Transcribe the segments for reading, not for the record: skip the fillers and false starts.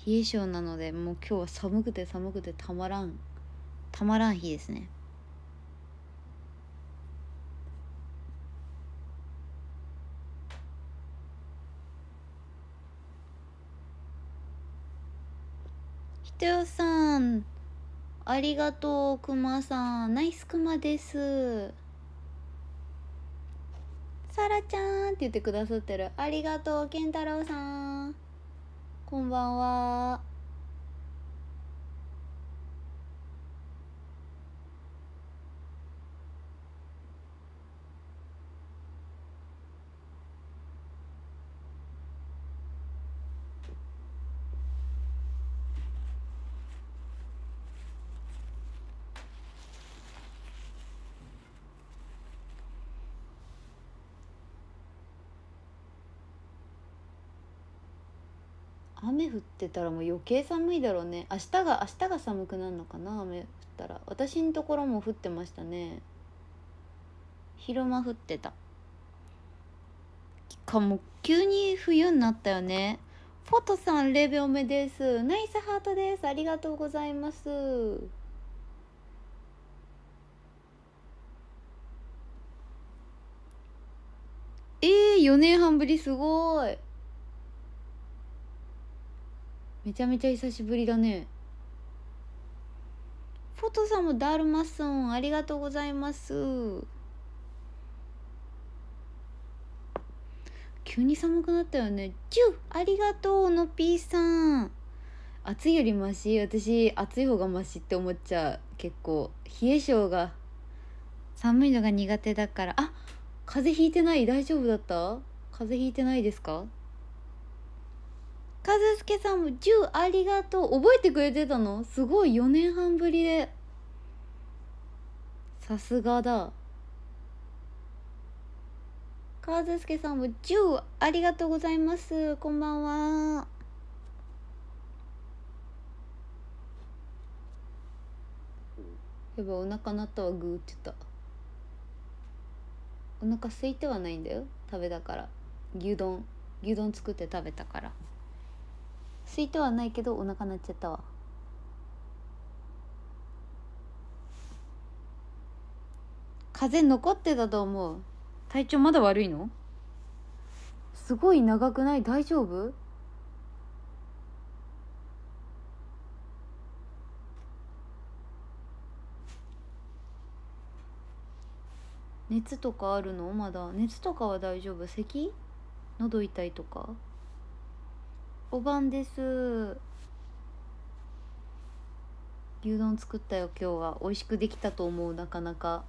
冷え性なので、もう今日は寒くて寒くてたまらん日ですね。ひとよさんありがとう。くまさんナイスくまです。さらちゃんって言ってくださってる。ありがとう。けんたろうさんこんばんは。雨降ってたらもう余計寒いだろうね。明日が寒くなるのかな。雨降ったら。私のところも降ってましたね。昼間降ってたかも。急に冬になったよね。フォトさん0秒目です。ナイスハートです。ありがとうございます。4年半ぶり。すごい。めちゃめちゃ久しぶりだね。フォトさんもダルマソンありがとうございます。急に寒くなったよね。ありがとうのぴーさん。暑いよりマシ。私暑い方がマシって思っちゃう。結構冷え性が、寒いのが苦手だから。あ、風邪ひいてない？大丈夫だった？風邪ひいてないですか？和介さんもありがとう。覚えてくれてたの？すごい。4年半ぶりで、さすがだ。和介さんもありがとうございます。こんばんは。やばい、お腹鳴ったわ。グーって言った。お腹空いてはないんだよ。食べたから。牛丼作って食べたから。空いてはないけどお腹鳴っちゃったわ。風邪残ってたと思う。体調まだ悪いの？すごい長くない？大丈夫？熱とかあるの？まだ熱とかは大丈夫？咳？喉痛いとか？お晩です。牛丼作ったよ今日は。美味しくできたと思う。なかなか。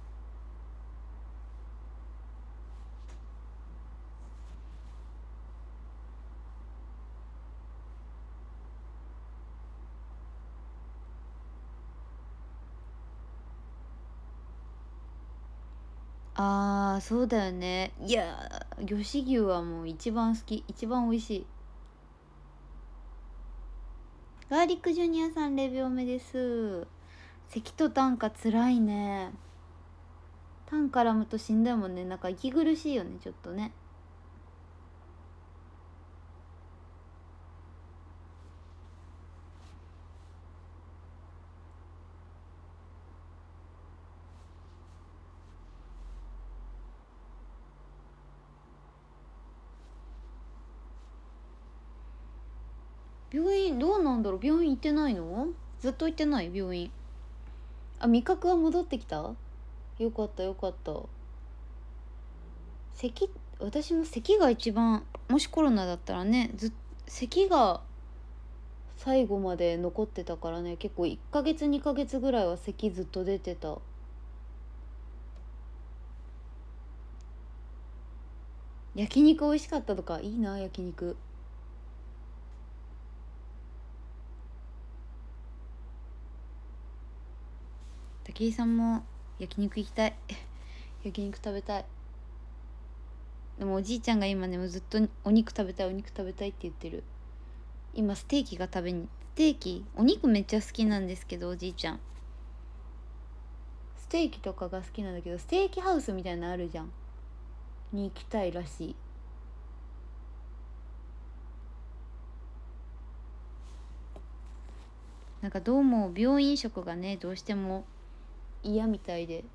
あーそうだよね。いや吉牛はもう一番好き。一番美味しい。ガーリックジュニアさん0秒目です。咳と痰かつらいね。痰絡むとしんどいもんね。なんか息苦しいよねちょっとね。病院どうなんだろう。病院行ってないの？ずっと行ってない病院。あ、味覚は戻ってきた？よかったよかった。咳、私も咳が一番、もしコロナだったらね、咳が最後まで残ってたからね。結構1ヶ月2ヶ月ぐらいは咳ずっと出てた。焼肉美味しかったとか。いいな焼肉。武井さんも焼肉行きたい。焼肉食べたい。でもおじいちゃんが今ねもうずっとお肉食べたいって言ってる。今ステーキが食べに、ステーキ、お肉めっちゃ好きなんですけど、おじいちゃんステーキとかが好きなんだけど、ステーキハウスみたいなのあるじゃん、に行きたいらしい。 なんかどうも病院食がねどうしても嫌みたいで、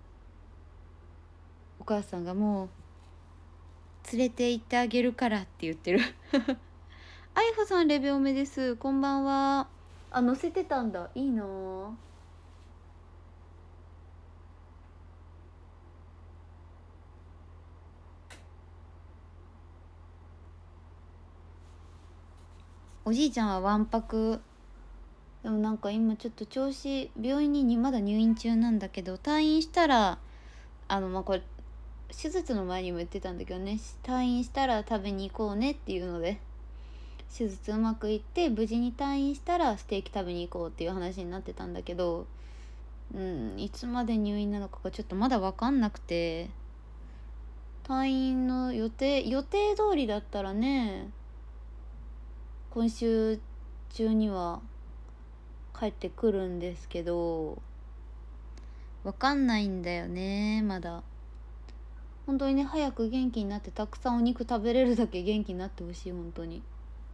お母さんがもう連れて行ってあげるからって言ってるあいほさんレベおめです、こんばんは。あ、載せてたんだ、いいなあ。おじいちゃんはわんぱく。でもなんか今ちょっと調子、病院にまだ入院中なんだけど、退院したらまあこれ手術の前にも言ってたんだけどね、退院したら食べに行こうねっていうので、手術うまくいって無事に退院したらステーキ食べに行こうっていう話になってたんだけど、いつまで入院なのかがちょっとまだ分かんなくて、退院の予定通りだったらね今週中には帰ってくるんですけど、分かんないんだよねまだ。本当にね、早く元気になってたくさんお肉食べれるだけ元気になってほしい本当に。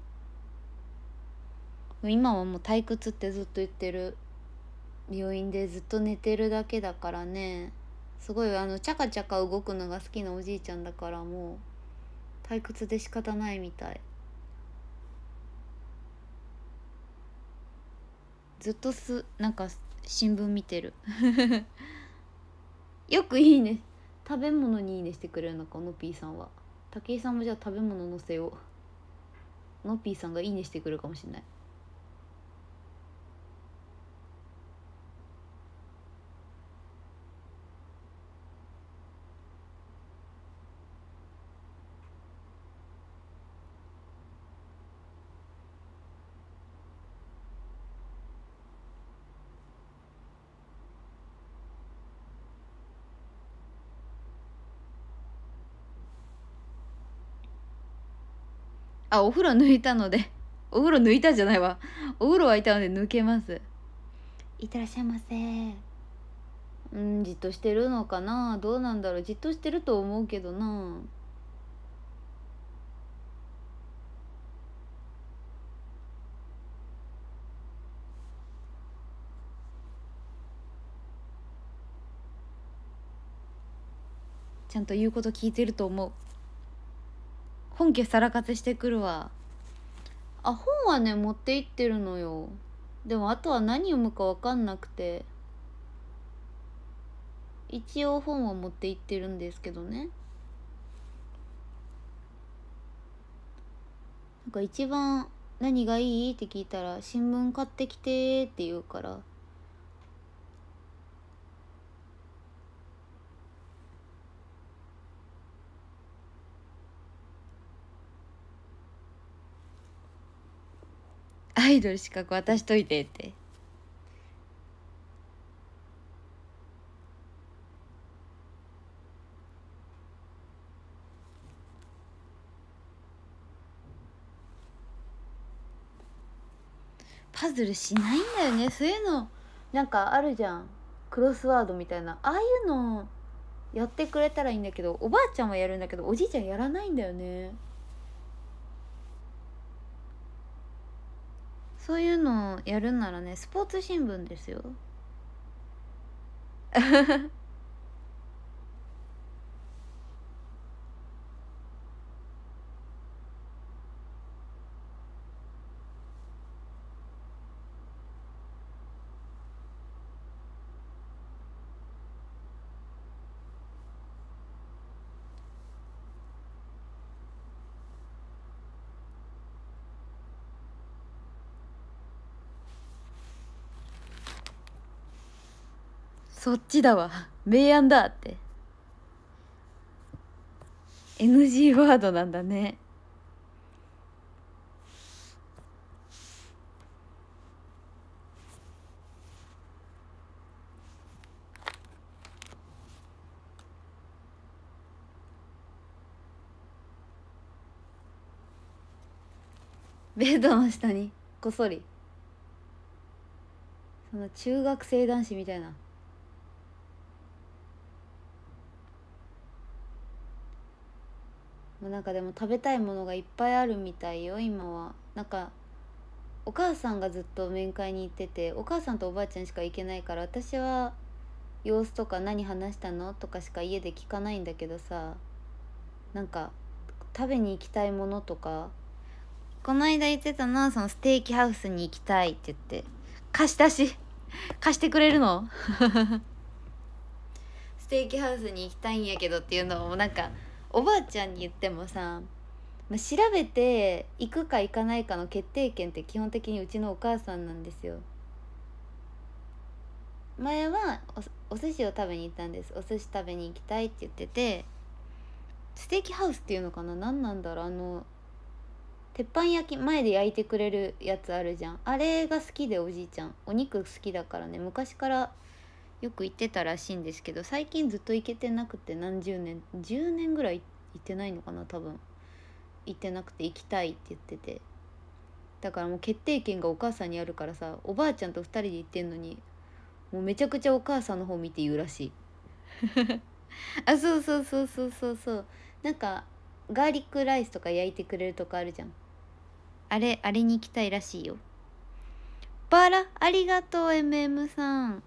今はもう退屈ってずっと言ってる。病院でずっと寝てるだけだからね、すごいチャカチャカ動くのが好きなおじいちゃんだから、もう退屈で仕方ないみたい。ずっとなんか新聞見てるよくいいね、食べ物にいいねしてくれるのかのぴーさんは。武井さんもじゃあ食べ物のせよう。のぴーさんがいいねしてくるかもしれない。あ、お風呂抜いたのでお風呂抜いたじゃないわ、お風呂沸いたので抜けます。いってらっしゃいませ。じっとしてるのかな、どうなんだろう、じっとしてると思うけどな。ちゃんと言うこと聞いてると思う。本家さらかつしてくるわ。あ、本はね持って行ってるのよ。でもあとは何読むか分かんなくて、一応本は持って行ってるんですけどね。なんか一番何がいいって聞いたら、新聞買ってきてって言うから。アイドル資格渡しといてって。パズルしないんだよね、そういうの。なんかあるじゃん、クロスワードみたいな、ああいうのやってくれたらいいんだけど、おばあちゃんはやるんだけどおじいちゃんやらないんだよね。そういうのやるんならね、スポーツ新聞ですよそっちだわ、明暗だって。 NG ワードなんだね。ベッドの下にこっそり、その中学生男子みたいな。もうなんかでも食べたいものがいっぱいあるみたいよ今は。なんかお母さんがずっと面会に行ってて、お母さんとおばあちゃんしか行けないから、私は様子とか何話したのとかしか家で聞かないんだけどさ、なんか食べに行きたいものとか、この間言ってたのはそのステーキハウスに行きたいって言って、貸してくれるのステーキハウスに行きたいんやけどっていうのをなんかおばあちゃんに言ってもさ、調べて行くか行かないかの決定権って基本的にうちのお母さんなんですよ。前はお寿司を食べに行ったんです。お寿司食べに行きたいって言ってて、ステーキハウスっていうのかな、何なんだろう、鉄板焼き前で焼いてくれるやつあるじゃん、あれが好きで、おじいちゃんお肉好きだからね、昔からよく行ってたらしいんですけど、最近ずっと行けてなくて、10年ぐらい行ってないのかな、多分行ってなくて、行きたいって言ってて、だからもう決定権がお母さんにあるからさ、おばあちゃんと2人で行ってんのに、もうめちゃくちゃお母さんの方見て言うらしいあ、そうそうそうそうそうそう、なんかガーリックライスとか焼いてくれるとこあるじゃん、あれに行きたいらしいよ。バラありがとう MM さん。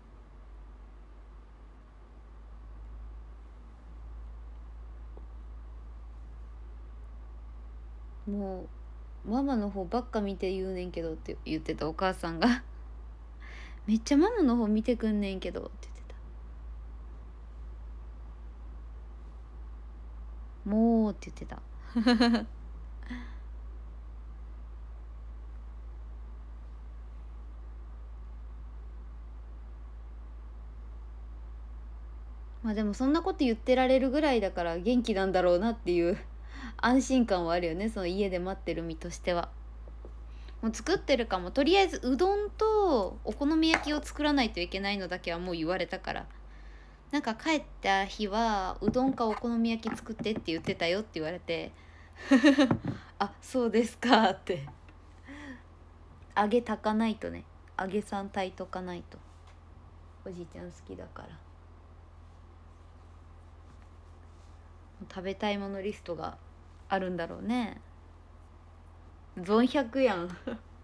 もうママの方ばっか見て言うねんけどって言ってたお母さんがめっちゃママの方見てくんねんけどって言ってた。もうって言ってたまあでもそんなこと言ってられるぐらいだから元気なんだろうなっていう安心感はあるよね、その家で待ってる身としては。もう作ってるかも、とりあえずうどんとお好み焼きを作らないといけないのだけはもう言われたから、なんか帰った日はうどんかお好み焼き作ってって言ってたよって言われてあ、そうですかって揚げ炊かないとね、揚げさん炊いとかないと、おじいちゃん好きだから。食べたいものリストがあるんだろうね。ゾン100やん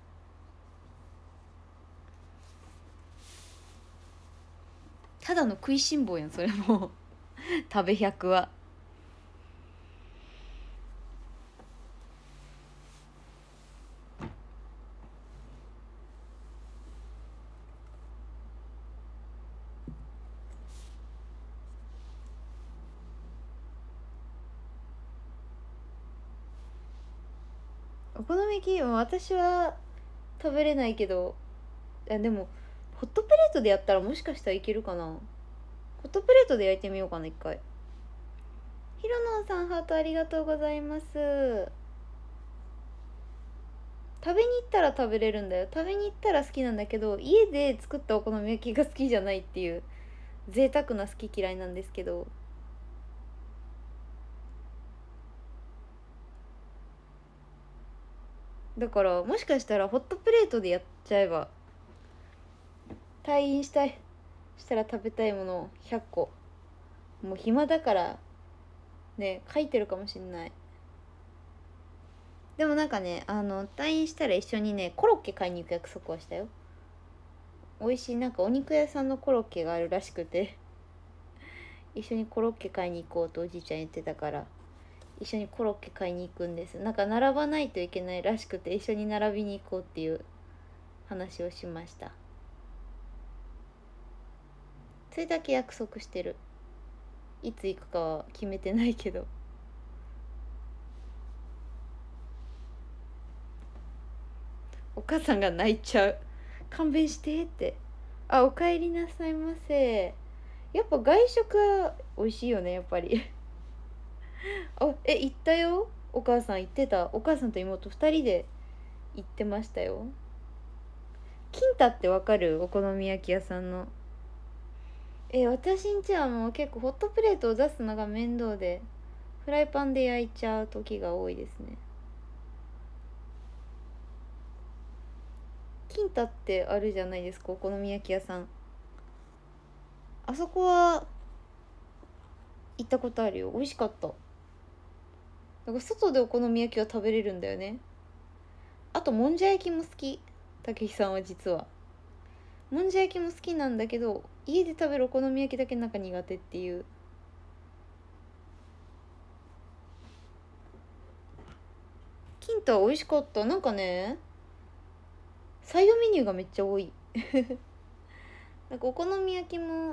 ただの食いしん坊やんそれも食べ100は。お好み焼きも私は食べれないけど、でもホットプレートでやったらもしかしたらいけるかな。ホットプレートで焼いてみようかな一回。ひろのんさんハートありがとうございます。食べに行ったら食べれるんだよ、食べに行ったら好きなんだけど、家で作ったお好み焼きが好きじゃないっていう贅沢な好き嫌いなんですけど、だからもしかしたらホットプレートでやっちゃえば、退院したら食べたいもの100個、もう暇だからね書いてるかもしんない。でもなんかね、退院したら一緒にねコロッケ買いに行く約束はしたよ。美味しいなんかお肉屋さんのコロッケがあるらしくて一緒にコロッケ買いに行こうとおじいちゃん言ってたから、一緒にコロッケ買いに行くんです。なんか並ばないといけないらしくて、一緒に並びに行こうっていう話をしました。それだけ約束してる。いつ行くかは決めてないけど。お母さんが泣いちゃう、勘弁してって。あ、おかえりなさいませ。やっぱ外食は美味しいよねやっぱりあ、行ったよ、お母さん行ってた。お母さんと妹2人で行ってましたよ。金太ってわかる？お好み焼き屋さんの。私んちはもう結構ホットプレートを出すのが面倒で、フライパンで焼いちゃう時が多いですね。金太ってあるじゃないですか、お好み焼き屋さん。あそこは行ったことあるよ、美味しかった。だから外でお好み焼きは食べれるんだよね。 あともんじゃ焼きも好き。たけしさんは実はもんじゃ焼きも好きなんだけど、家で食べるお好み焼きだけなんか苦手っていう。キントは美味しかった。なんかね、サイドメニューがめっちゃ多いなんかお好み焼きも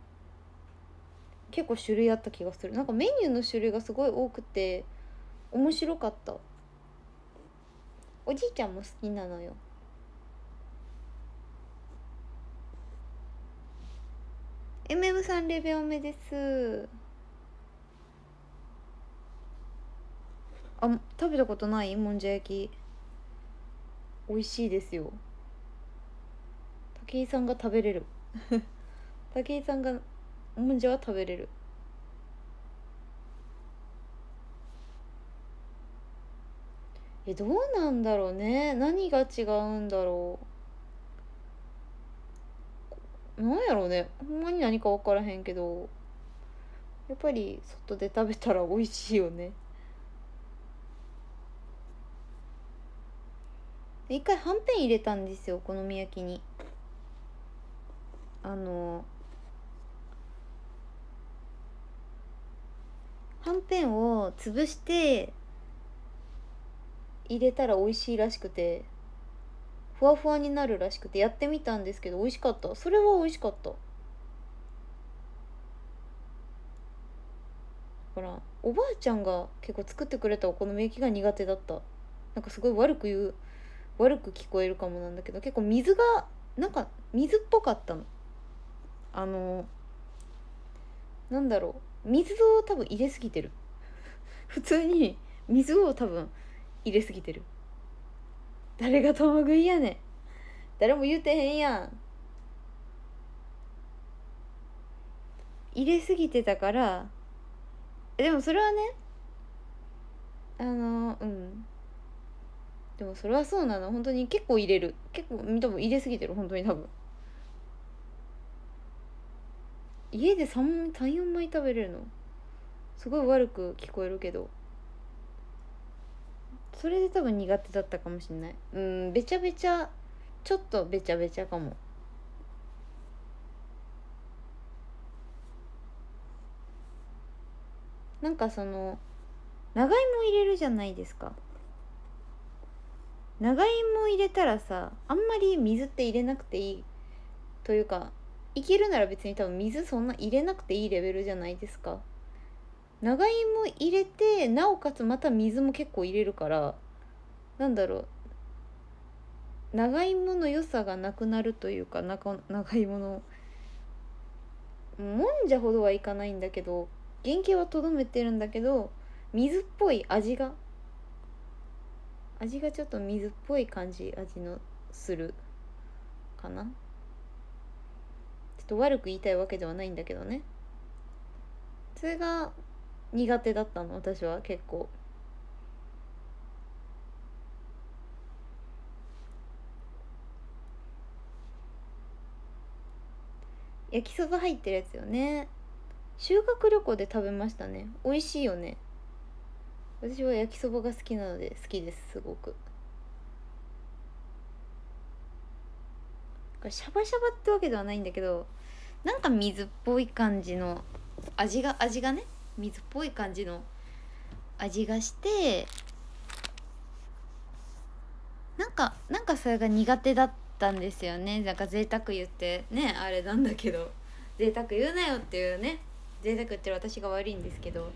結構種類あった気がする。なんかメニューの種類がすごい多くて面白かった。おじいちゃんも好きなのよ。MM さんレベオメです。あ、食べたことないもんじゃ焼き。美味しいですよ。武井さんが食べれる武井さんがもんじゃは食べれる。どうなんだろうね。何が違うんだろう。なんやろうね。ほんまに何か分からへんけど、やっぱり外で食べたら美味しいよね。一回はんぺん入れたんですよ、お好み焼きに。はんぺんを潰して入れたら美味しいらしくて、ふわふわになるらしくてやってみたんですけど、美味しかった。それは美味しかった。だからおばあちゃんが結構作ってくれたお好み焼きが苦手だった。なんかすごい悪く聞こえるかもなんだけど、結構水がなんか水っぽかったの。あのなんだろう、水を多分入れすぎてる普通に水を多分入れすぎてる。誰が共食いやねん。誰も言うてへんやん。入れすぎてたから。でもそれはね、うんでもそれはそうなの。本当に結構入れる。結構多分入れすぎてる。本当に多分家で34枚食べれるのすごい悪く聞こえるけど、それで多分苦手だったかもしんない。べちゃべちゃ、ちょっとべちゃべちゃかも。なんかその長芋入れるじゃないですか。長芋入れたらさ、あんまり水って入れなくていいというか、いけるなら別に多分水そんな入れなくていいレベルじゃないですか。長芋入れてなおかつまた水も結構入れるから、なんだろう、長芋の良さがなくなるというか、長芋のもんじゃほどはいかないんだけど、原型はとどめてるんだけど、水っぽい味がちょっと水っぽい味のするかな。ちょっと悪く言いたいわけではないんだけどね。それが苦手だったの、私は結構。焼きそば入ってるやつよね。修学旅行で食べましたね。美味しいよね。私は焼きそばが好きなので好きです、すごく。これシャバシャバってわけではないんだけど、なんか水っぽい感じの味がね、水っぽい感じの味がして、なんかそれが苦手だったんですよね。なんか贅沢言ってね、あれなんだけど、贅沢言うなよっていうね、贅沢言ってる私が悪いんですけど。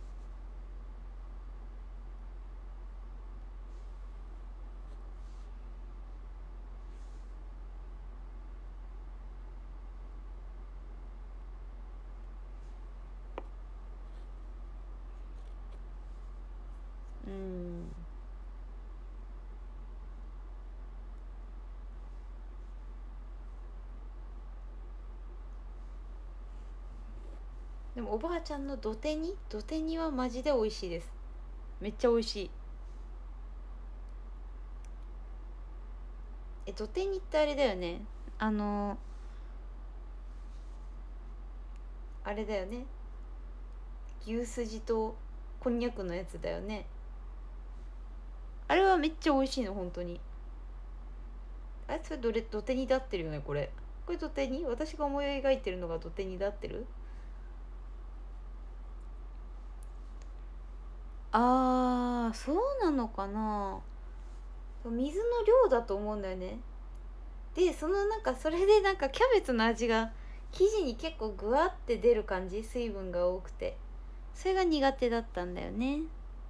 うんでもおばあちゃんの土手煮はマジで美味しいです。めっちゃ美味しい。土手煮ってあれだよね。あれだよね、牛すじとこんにゃくのやつだよね。 あれはめっちゃ美味しいの本当に。あれそれ土手に立ってるよねこれ土手に私が思い描いてるのが土手に立ってる。あーそうなのかな。水の量だと思うんだよね。でそのなんかそれでなんかキャベツの味が生地に結構グワって出る感じ、水分が多くてそれが苦手だったんだよね。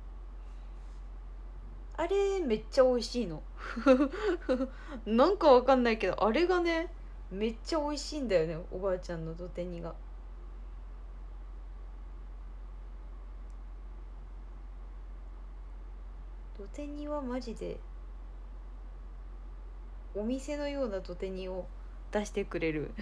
あれめっちゃ美味しいのなんかわかんないけどあれがねめっちゃ美味しいんだよね、おばあちゃんの土手煮が。土手煮はマジでお店のような土手煮を出してくれる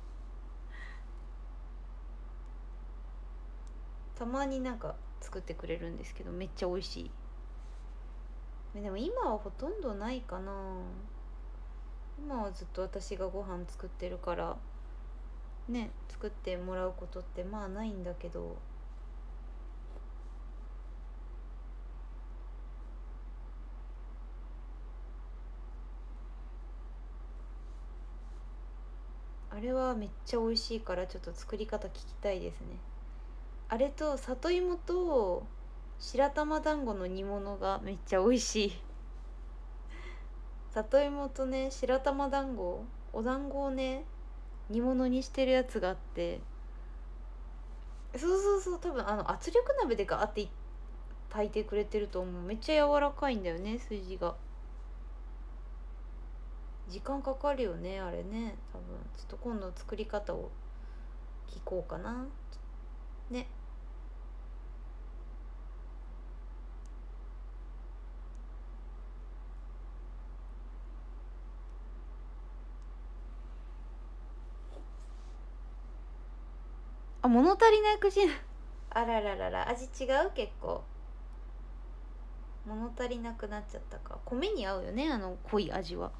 たまになんか作ってくれるんですけどめっちゃ美味しい。でも今はほとんどないかな。今はずっと私がご飯作ってるからね、作ってもらうことってまあないんだけど、あれはめっちゃ美味しいからちょっと作り方聞きたいですね。あれと里芋と白玉団子の煮物がめっちゃ美味しい。里芋とね白玉団子、お団子をね煮物にしてるやつがあって、そう多分圧力鍋でガーって炊いてくれてると思う。めっちゃ柔らかいんだよね筋が。時間かかるよねあれね。多分ちょっと今度作り方を聞こうかなね。あ、物足りない口あらららら、味違う。結構物足りなくなっちゃったか。米に合うよね濃い味は。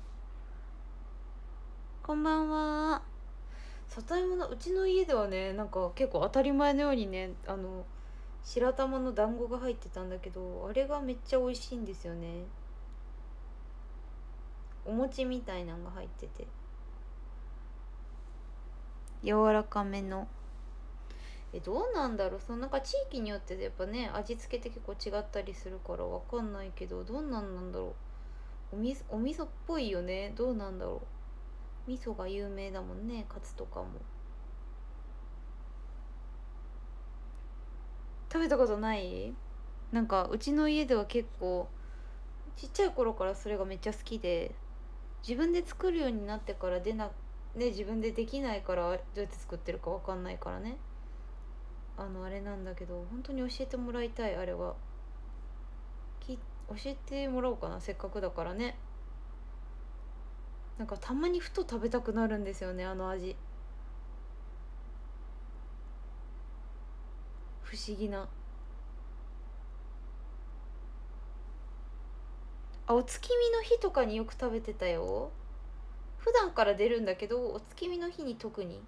こんばんは。里芋のうちの家ではねなんか結構当たり前のようにね白玉の団子が入ってたんだけど、あれがめっちゃ美味しいんですよね。お餅みたいなのが入ってて柔らかめの。どうなんだろう、そのなんか地域によってやっぱね味付けって結構違ったりするからわかんないけど、どんなんだろう。お味噌っぽいよね。どうなんだろう。味噌が有名だもんね、カツとかも。食べたことない？なんかうちの家では結構ちっちゃい頃からそれがめっちゃ好きで、自分で作るようになってから自分でできないからどうやって作ってるかわかんないからね、あれなんだけど、本当に教えてもらいたい。あれは教えてもらおうかな、せっかくだからね。なんかたまにふと食べたくなるんですよね、あの味。不思議な。お月見の日とかによく食べてたよ。普段から出るんだけどお月見の日に特に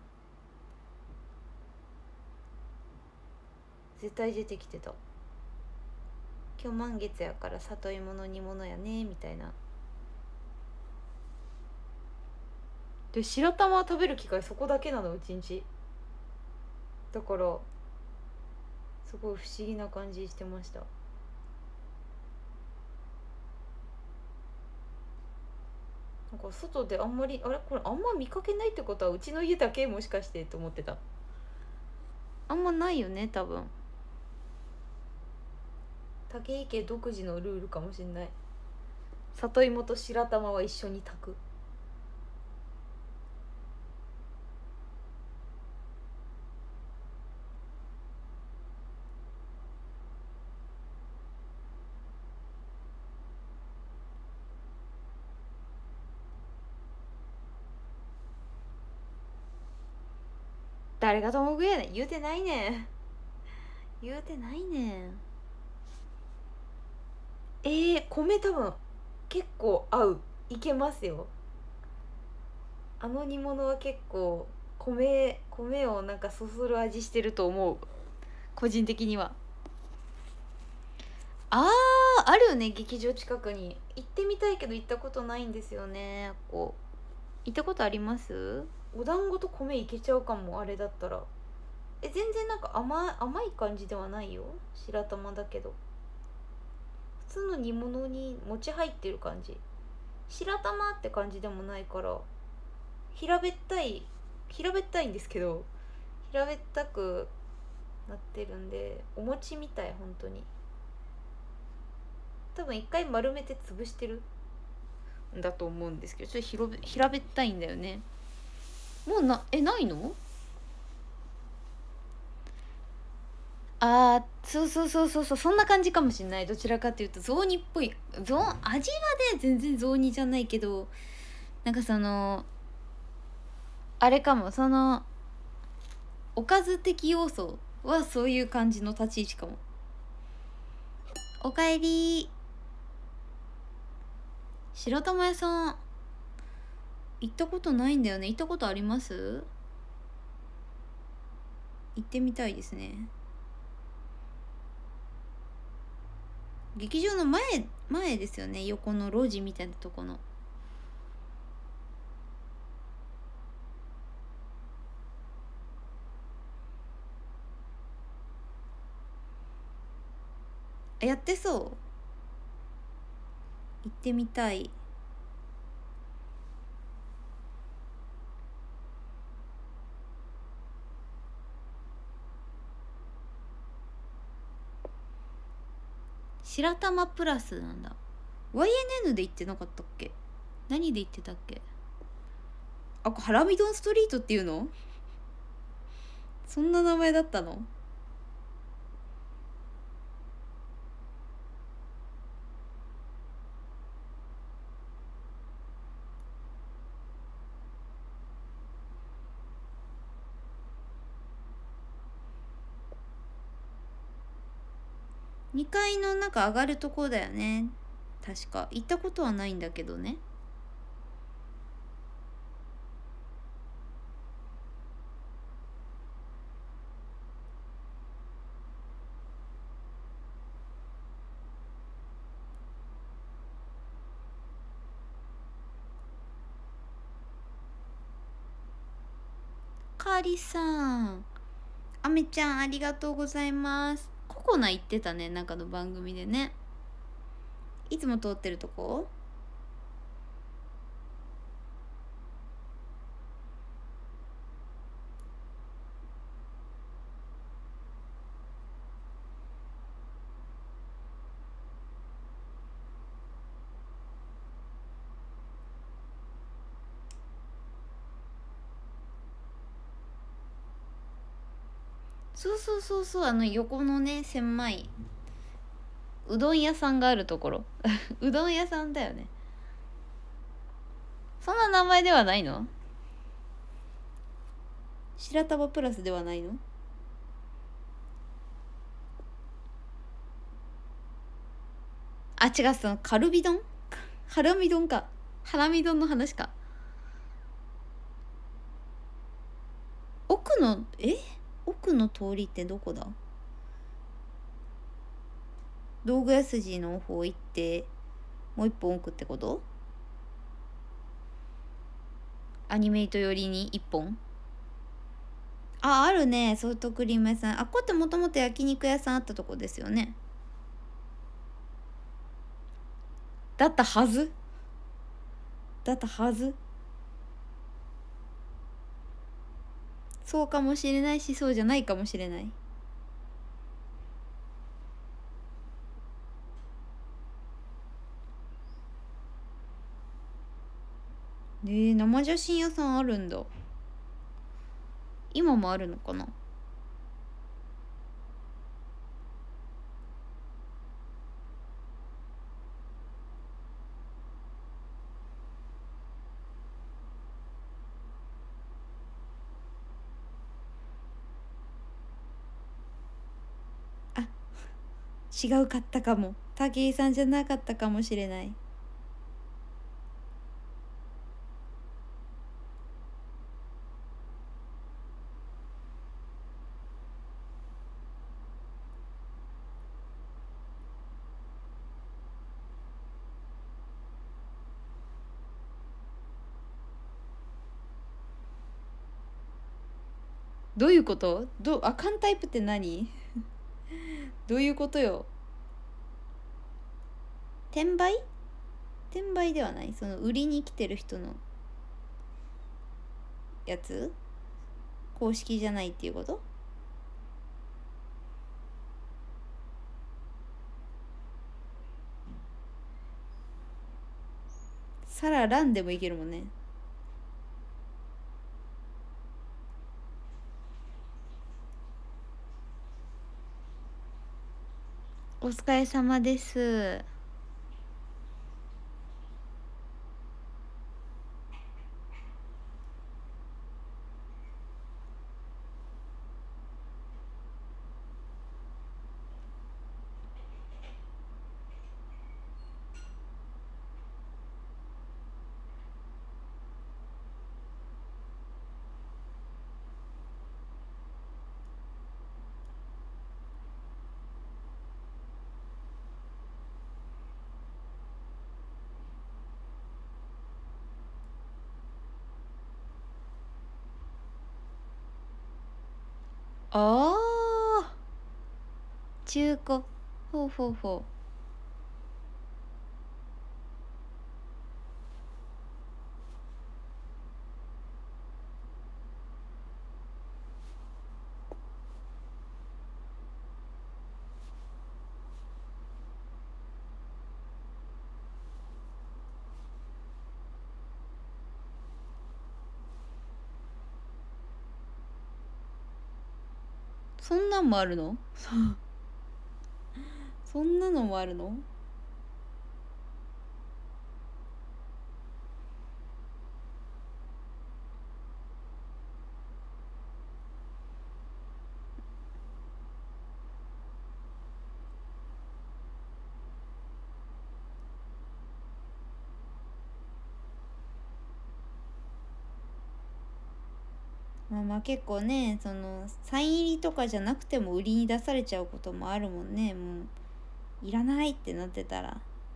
絶対出てきてた。今日満月やから里芋の煮物やねみたいな。で白玉食べる機会そこだけなの、うちんち。だからすごい不思議な感じしてました。なんか外であんまりこれあんま見かけないってことはうちの家だけもしかしてと思ってた。あんまないよね多分。武井家独自のルールかもしんない。里芋と白玉は一緒に炊く。誰がともぐやねん。言うてないねん。言うてないねん。米多分結構合う。いけますよ。煮物は結構米をなんかそそる味してると思う、個人的には。 あるよね、劇場近くに。行ってみたいけど行ったことないんですよね。こう行ったことあります？お団子と米いけちゃうかも、あれだったら。全然なんか甘い感じではないよ、白玉だけど。普通の煮物に餅入ってる感じ。白玉って感じでもないから、平べったいんですけど、平べったくなってるんで、お餅みたい。本当に多分一回丸めて潰してるんだと思うんですけど、ちょっと平べったいんだよね。もうないの？そうそうそうそうそう、そんな感じかもしれない。どちらかというと雑煮っぽい。味はね全然雑煮じゃないけど、なんかあれかも、おかず的要素はそういう感じの立ち位置かも。おかえり。白玉屋さん行ったことないんだよね。行ったことあります？行ってみたいですね。劇場の前ですよね、横の路地みたいなとこの。やってそう。行ってみたい。白玉プラスなんだ。 YNN で行ってなかったっけ？何で行ってたっけ？ハラミドンストリートっていうの？そんな名前だったの？2階の上がるとこだよね。確か行ったことはないんだけどね。カーリさん、アメちゃんありがとうございます。ココナ行ってたね、の番組でね。いつも通ってるとこ？そうそうそうそう、横のね狭いうどん屋さんがあるところ。うどん屋さんだよね。そんな名前ではないの？白玉プラスではないの？違う、カルビ丼？ハラミ丼か。ハラミ丼の話か。奥の通りってどこだ？道具屋筋の方行ってもう一本奥ってこと？アニメイト寄りに一本？あるね、ソフトクリーム屋さん。ここってもともと焼肉屋さんあったとこですよね。だったはず。そうかもしれないし、そうじゃないかもしれない。生写真屋さんあるんだ。今もあるのかな？違うかったかも。武井さんじゃなかったかもしれない。 どういうこと？あかんタイプって何？どういうことよ。転売ではない、その売りに来てる人のやつ公式じゃないっていうこと？サラランでもいけるもんね。お疲れ様です。ああ、中古。ほうほうほう。そんなんもあるの？そんなのもあるの？まあ結構ね、そのサイン入りとかじゃなくても売りに出されちゃうこともあるもんね。もういらないってなってたら。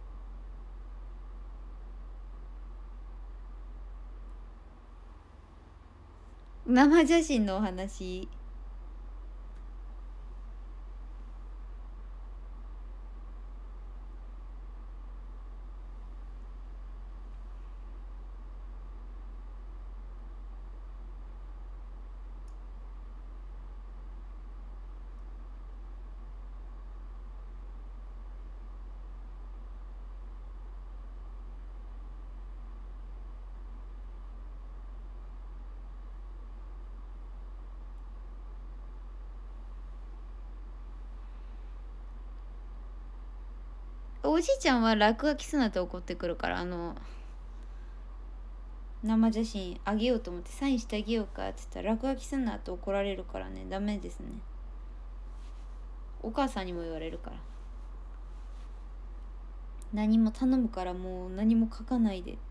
生写真のお話。おじいちゃんは落書きすなって怒ってくるから、生写真あげようと思ってサインしてあげようかって言ったら落書きすんなって怒られるからね、ダメですね。お母さんにも言われるから、何も頼むからもう何も書かないで。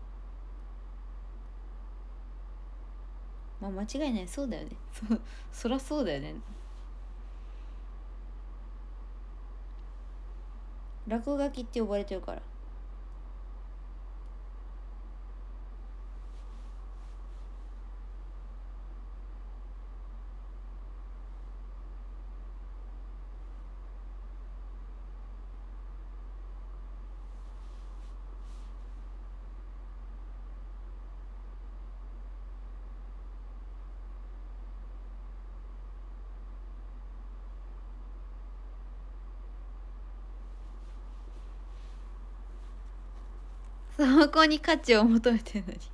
まあ間違いない、そうだよね。そらそうだよね。落書きって呼ばれてるから。そこに価値を求めてるのに。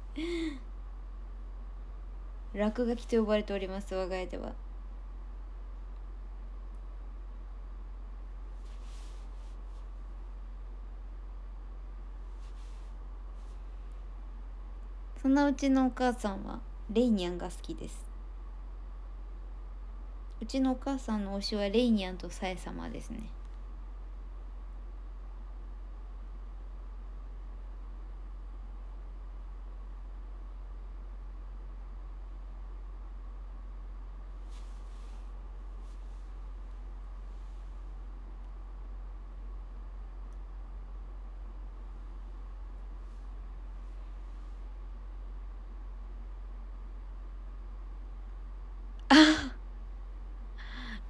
落書きと呼ばれております、我が家では。そんなうちのお母さんはレイニャンが好きです。うちのお母さんの推しはレイニャンとサエ様ですね。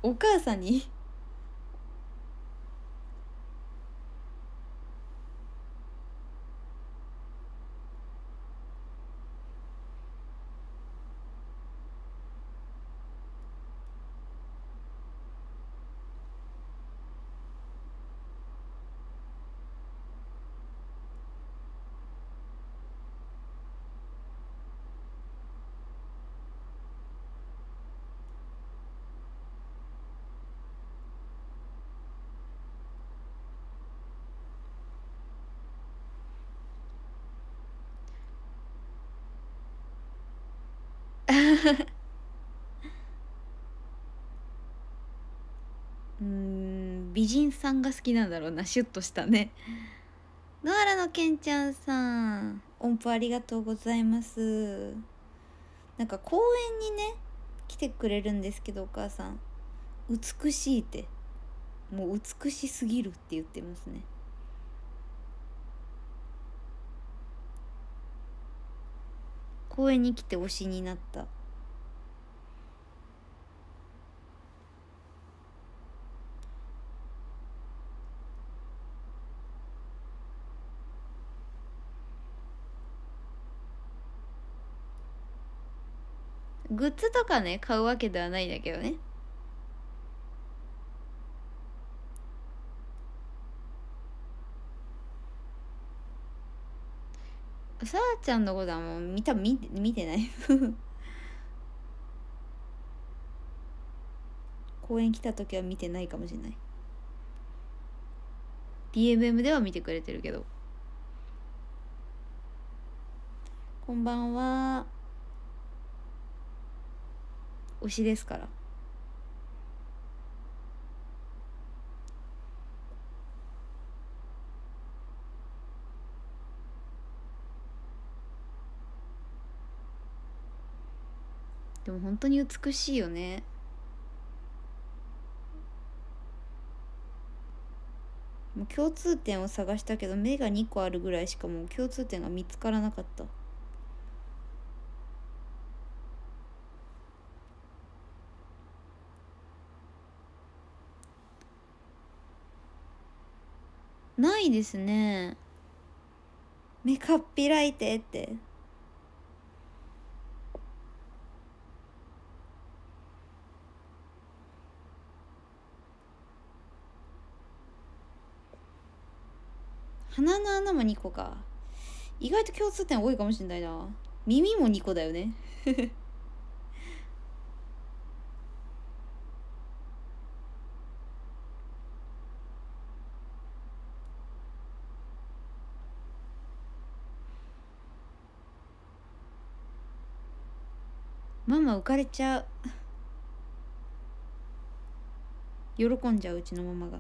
お母さんに美人さんが好きなんだろうな、シュッとしたね。野原のけんちゃんさん、音符ありがとうございます。なんか公園にね来てくれるんですけど、お母さん美しいって、もう美しすぎるって言ってますね。公園に来て推しになった。グッズとかね買うわけではないんだけどね。さあちゃんのことはもう見てない公園来た時は見てないかもしれない。 DMM では見てくれてるけど。こんばんは、推しですから。でも本当に美しいよね。もう共通点を探したけど目が2個あるぐらいしかもう共通点が見つからなかった。ないですね。目かっぴらいてって。鼻の穴も2個か。意外と共通点多いかもしれないな。耳も2個だよねママ浮かれちゃう。喜んじゃう、うちのママが。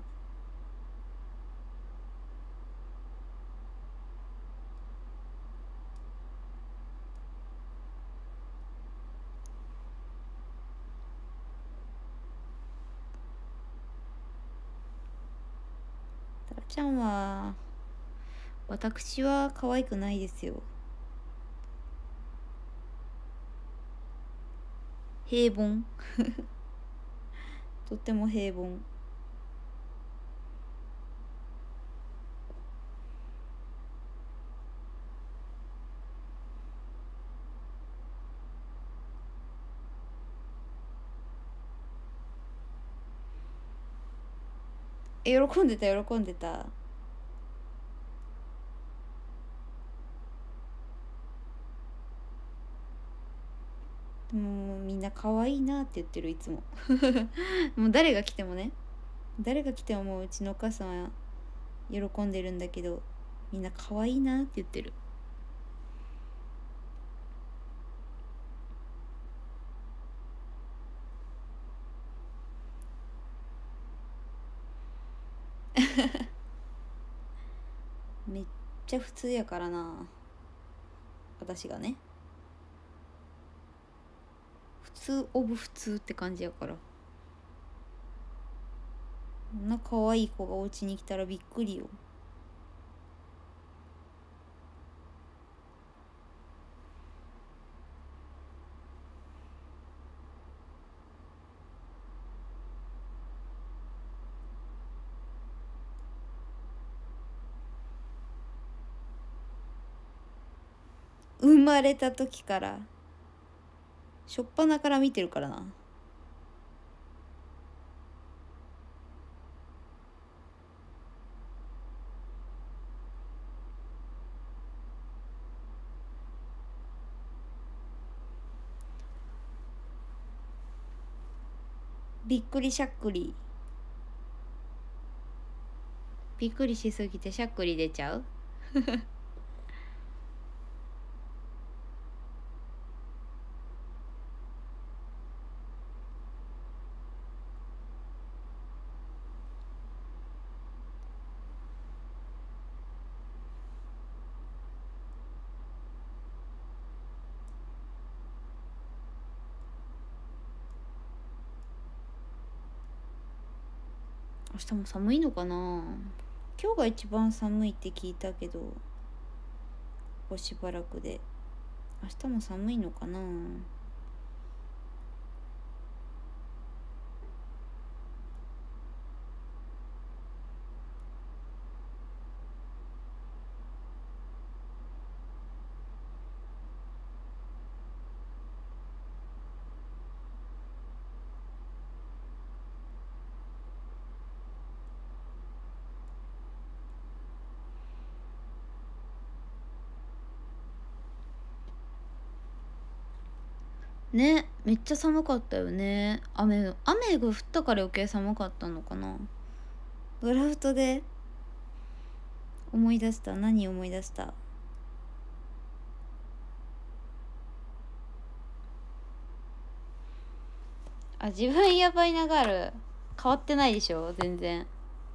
タラちゃんは私は可愛くないですよ。平凡とっても平凡。喜んでた喜んでた。でもみんな可愛いなって言ってる、いつももう誰が来てもね、誰が来てももううちのお母さんは喜んでるんだけど、みんな可愛いなって言ってる。めっちゃ普通やからな、私がね。普通オブ普通って感じやから。こんな可愛い子がお家に来たらびっくりよ。 生まれた時から初っ端から見てるからな。びっくりしゃっくり。びっくりしすぎてしゃっくり出ちゃう。明日も寒いのかな。今日が一番寒いって聞いたけど、ここしばらくで明日も寒いのかな。ね、めっちゃ寒かったよね。雨が降ったから余計寒かったのかな。ドラフトで思い出した。何思い出した？あ、自分やばいながる変わってないでしょ全然。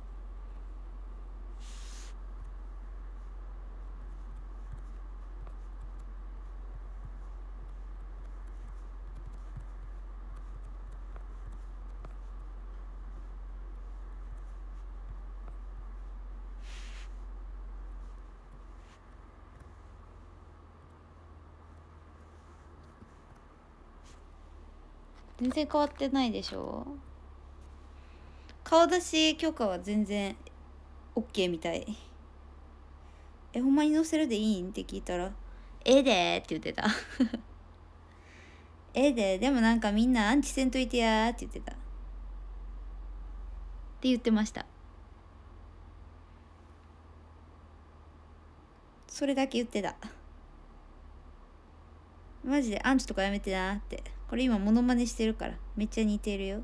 全然変わってないでしょ。顔出し許可は全然 OK みたい。ほんまに載せるでいいんって聞いたら「ええで」って言ってた。ええで、でもなんかみんなアンチせんといてやって言ってたって言ってました。それだけ言ってた。マジでアンチとかやめてなって。これ今モノマネしてるからめっちゃ似てるよ。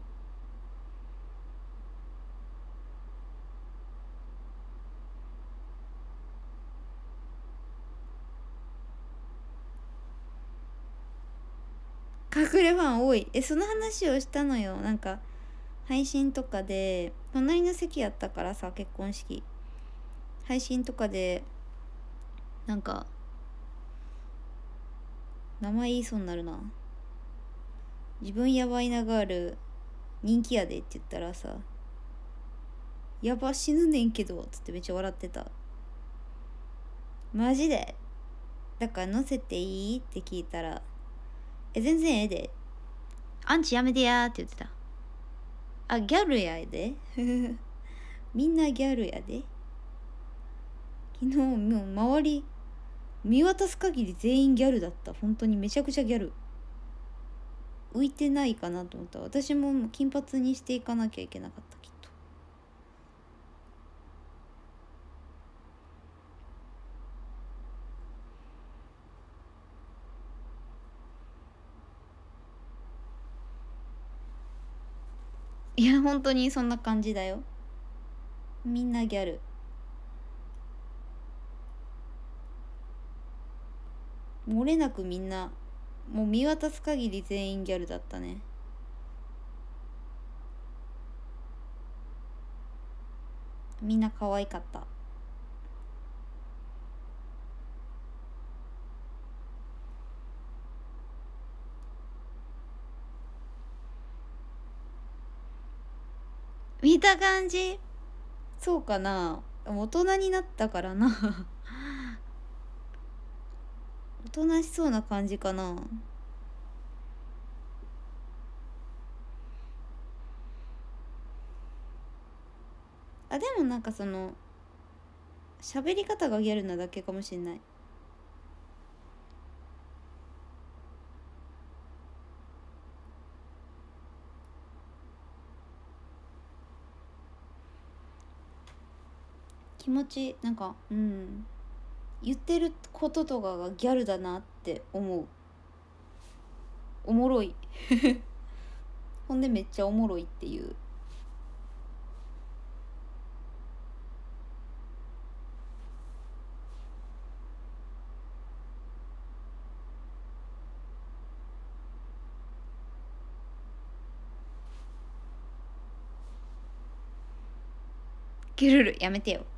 隠れファン多い。その話をしたのよ。なんか配信とかで隣の席やったからさ、結婚式配信とかでなんか名前言いそうになるな。自分やばいなガール人気やでって言ったらさ、やば死ぬねんけどつってめっちゃ笑ってた。マジでだから載せていいって聞いたら全然ええで、アンチやめてやって言ってた。あ、ギャルやで。みんなギャルやで。昨日もう周り見渡す限り全員ギャルだった。本当にめちゃくちゃギャル。浮いてないかなと思った。私も金髪にしていかなきゃいけなかった、きっと。いや本当にそんな感じだよ。みんなギャル。漏れなくみんな、もう見渡す限り全員ギャルだったね。みんな可愛かった。見た感じそうかな。大人になったからな。おとなしそうな感じかな。あ、でもなんかその喋り方がギャルなだけかもしれない。 気持ちなんか言ってることとかがギャルだなって思う。おもろいほんでめっちゃおもろいっていう。ギルルやめてよ。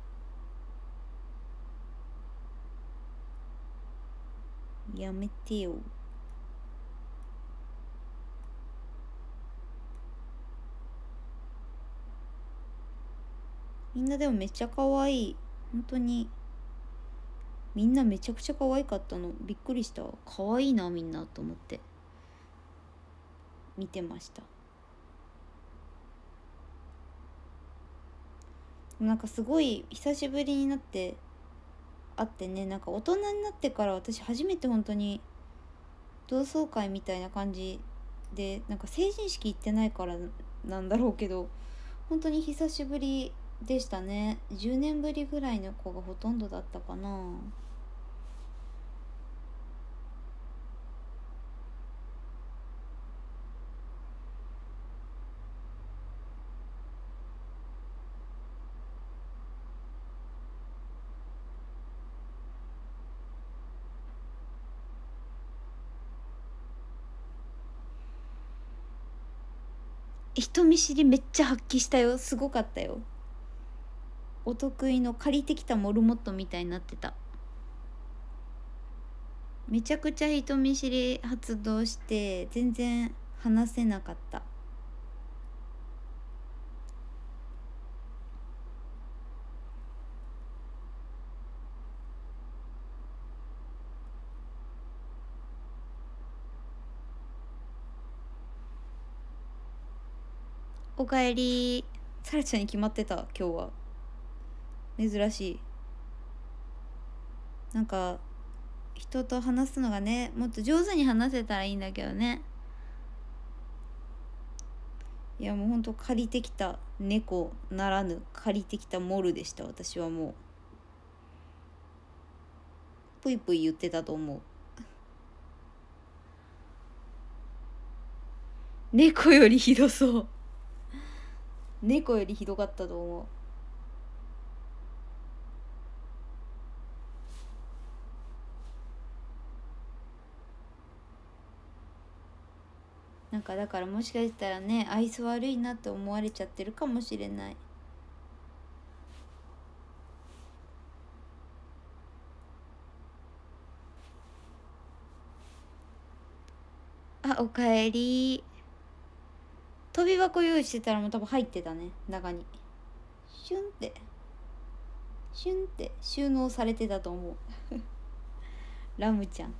やめてよ。みんなでもめっちゃ可愛い。本当にみんなめちゃくちゃ可愛かったの。びっくりした。可愛いなみんなと思って見てました。なんかすごい久しぶりになって会ってね、なんか大人になってから私初めて本当に同窓会みたいな感じで、なんか成人式行ってないからなんだろうけど、本当に久しぶりでしたね。10年ぶりぐらいの子がほとんどだったかな。人見知りめっちゃ発揮したよ。すごかったよ。お得意の借りてきたモルモットみたいになってた。めちゃくちゃ人見知り発動して全然話せなかった。おかえり。さらちゃんに決まってた今日は。珍しい。なんか人と話すのがね、もっと上手に話せたらいいんだけどね。いやもうほんと借りてきた猫ならぬ借りてきたモルでした。私はもうぷいぷい言ってたと思う。猫よりひどそう。猫よりひどかったと思う。なんかだからもしかしたらね、愛想悪いなって思われちゃってるかもしれない。あ、おかえり。飛び箱用意してたらもう多分入ってたね、中に。シュンってシュンって収納されてたと思うラムちゃん。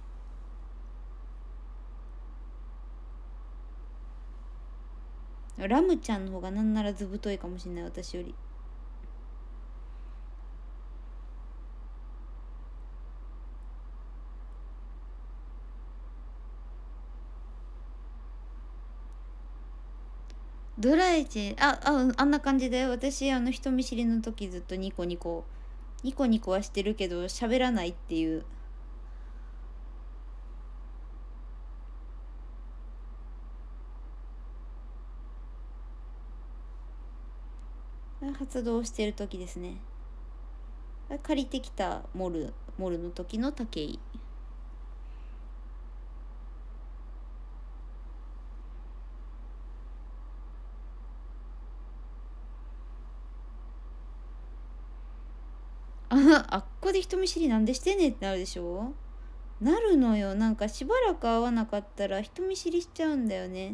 ラムちゃんの方がなんならずぶといかもしれない、私より。ドライチあんな感じだよ。私人見知りの時ずっとニコニコはしてるけど喋らないっていう。発動してる時ですね。借りてきたモルの時の武井。あっこで人見知りなんでしてんねんってなるでしょ。なるのよ。なんかしばらく会わなかったら人見知りしちゃうんだよね。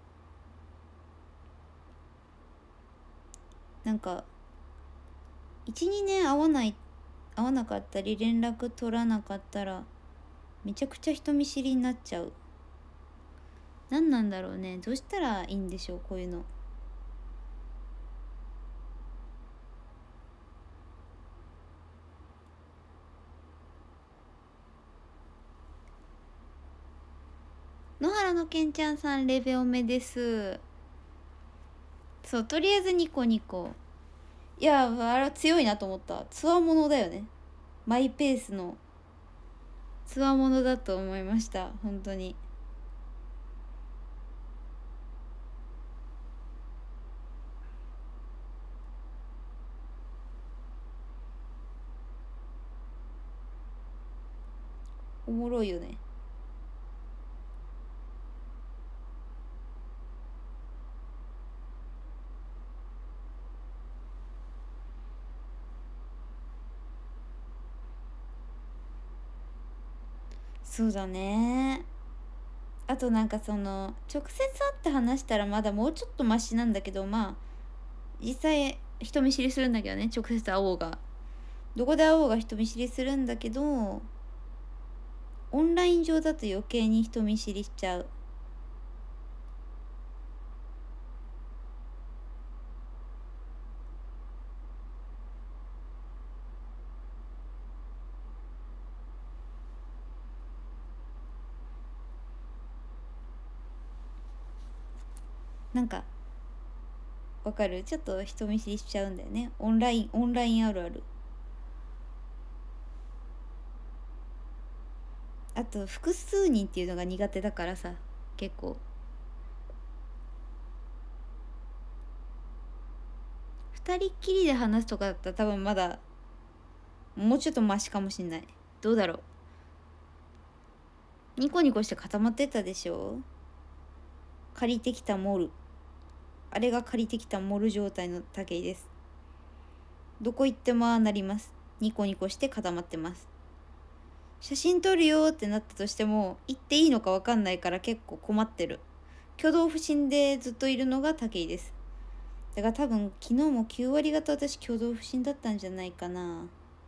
なんか12年会わなかったり連絡取らなかったらめちゃくちゃ人見知りになっちゃう。何なんだろうね。どうしたらいいんでしょう、こういうの。野原のけんちゃんさんレベおめです。そう、とりあえずニコニコいやあれは強いなと思った。つわものだよね。マイペースのつわものだと思いました、本当に。おもろいよね。そうだね。あとなんかその直接会って話したらまだもうちょっとマシなんだけど、まあ実際人見知りするんだけどね、直接会おうがどこで会おうが人見知りするんだけど、オンライン上だと余計に人見知りしちゃう。なんかわかる、ちょっと人見知りしちゃうんだよね、オンラインあるある。あと複数人っていうのが苦手だからさ、結構二人っきりで話すとかだったら多分まだもうちょっとマシかもしんない。どうだろう。ニコニコして固まってたでしょ。借りてきたモル、あれが借りてきたモル状態の武井です。どこ行ってもああなります。ニコニコして固まってます。写真撮るよってなったとしても行っていいのか分かんないから結構困ってる。挙動不審でずっといるのが武井です。だから多分昨日も9割方私挙動不審だったんじゃないかな。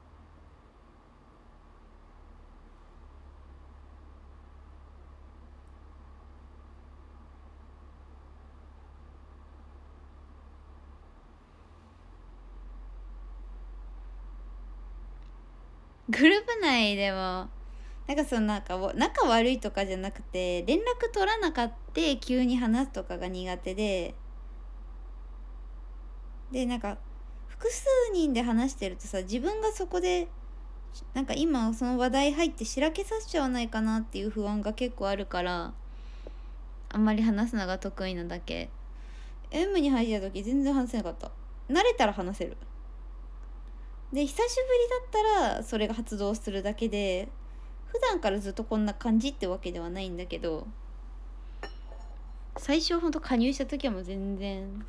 グループ内でもなんかその仲悪いとかじゃなくて、連絡取らなかって急に話すとかが苦手でなんか複数人で話してるとさ、自分がそこでなんか今その話題入ってしらけさせちゃわないかなっていう不安が結構あるから、あんまり話すのが得意なだけ。 M に入った時全然話せなかった。慣れたら話せる。で久しぶりだったらそれが発動するだけで、普段からずっとこんな感じってわけではないんだけど、最初ほんと加入した時はもう全然。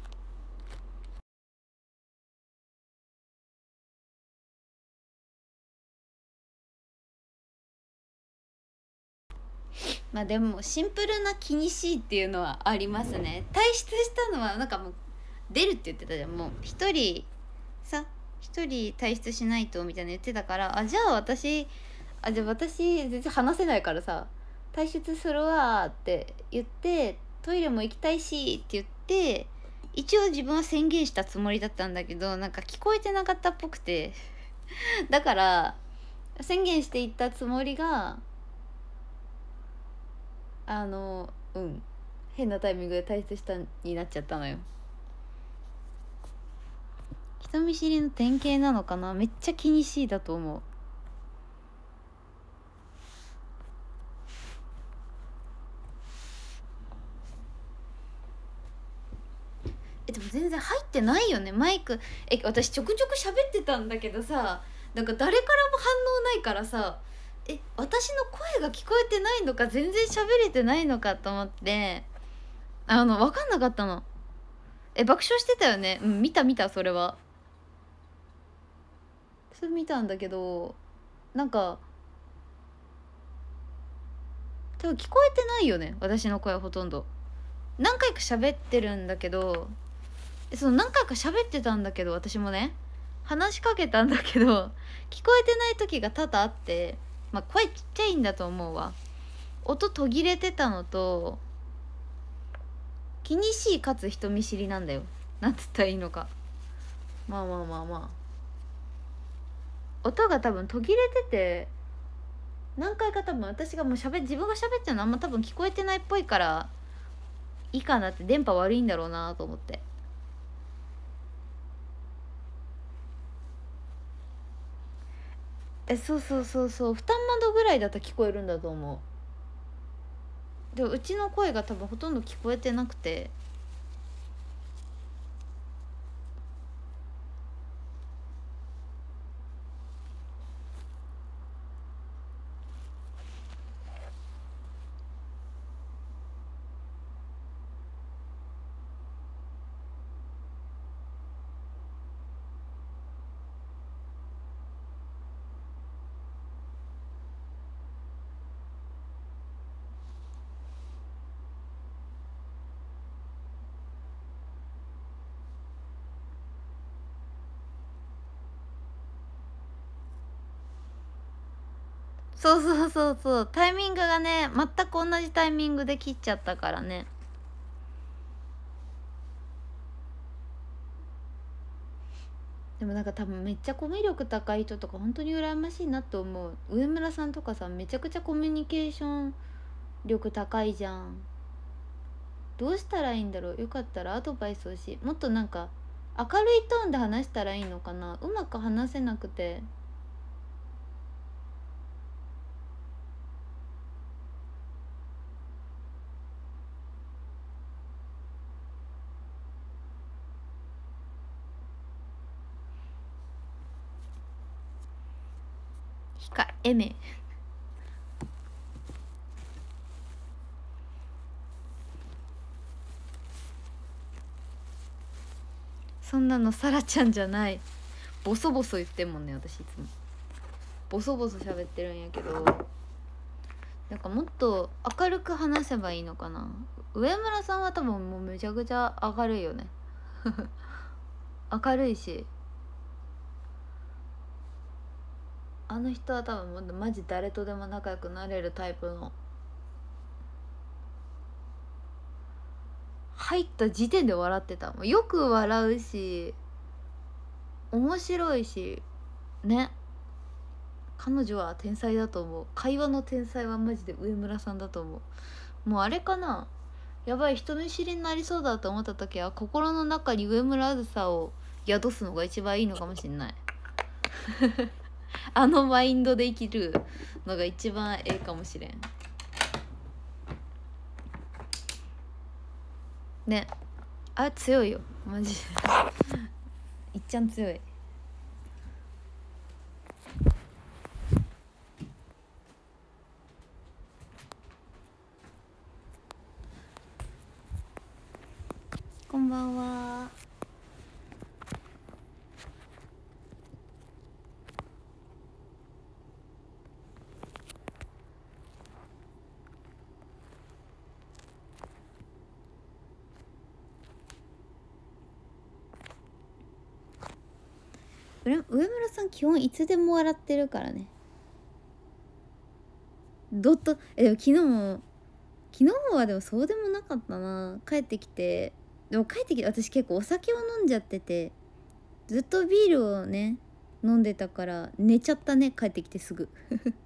まあでもシンプルな気にしいっていうのはありますね。退出したのはなんかもう出るって言ってたじゃん。もう一人退出しないとみたいな言ってたから、じゃあ私全然話せないからさ、退出するわって言って、トイレも行きたいしって言って一応自分は宣言したつもりだったんだけど、なんか聞こえてなかったっぽくてだから宣言していったつもりが変なタイミングで退出したになっちゃったのよ。人見知りの典型なのかな。めっちゃ気にしいだと思う。でも全然入ってないよねマイク。私ちょくちょく喋ってたんだけどさ、なんか誰からも反応ないからさ、私の声が聞こえてないのか全然喋れてないのかと思って、分かんなかったの。爆笑してたよね。うん、見たそれは。それ見たんだけど、なんか多分聞こえてないよね、私の声はほとんど。何回か喋ってるんだけど、その何回か喋ってたんだけど、私もね話しかけたんだけど聞こえてない時が多々あって、まあ声ちっちゃいんだと思うわ。音途切れてたのと、気にしいかつ人見知りなんだよ。なんつったらいいのか。まあ音が多分途切れてて、何回か多分私がもう自分が喋ってるのあんま多分聞こえてないっぽいからいいかなって、電波悪いんだろうなと思って。 そうそうそうそう、二窓ぐらいだと聞こえるんだと思う。でうちの声が多分ほとんど聞こえてなくて、そうそうそうそう、タイミングがね全く同じタイミングで切っちゃったからね。でもなんか多分めっちゃコミュ力高い人とか本当に羨ましいなって思う。上村さんとかさ、めちゃくちゃコミュニケーション力高いじゃん。どうしたらいいんだろう。よかったらアドバイス欲しい。もっとなんか明るいトーンで話したらいいのかな。うまく話せなくて。エメそんなのさらちゃんじゃない。ボソボソ言ってんもんね、私いつもボソボソ喋ってるんやけど、なんかもっと明るく話せばいいのかな。上村さんは多分もうめちゃくちゃ明るいよね明るいし、あの人は多分もうマジ誰とでも仲良くなれるタイプの、入った時点で笑ってた。もうよく笑うし面白いしね。彼女は天才だと思う。会話の天才はマジで上村さんだと思う。もうあれかな、やばい人見知りになりそうだと思った時は心の中に上村あずさを宿すのが一番いいのかもしんないあのマインドで生きるのが一番ええかもしれんね。あ、強いよマジでいっちゃん強い。こんばんは。上村さん基本いつでも笑ってるからね。どっとでも昨日はでもそうでもなかったな。帰ってきて、でも帰ってきて私結構お酒を飲んじゃってて、ずっとビールをね飲んでたから寝ちゃったね。帰ってきてすぐ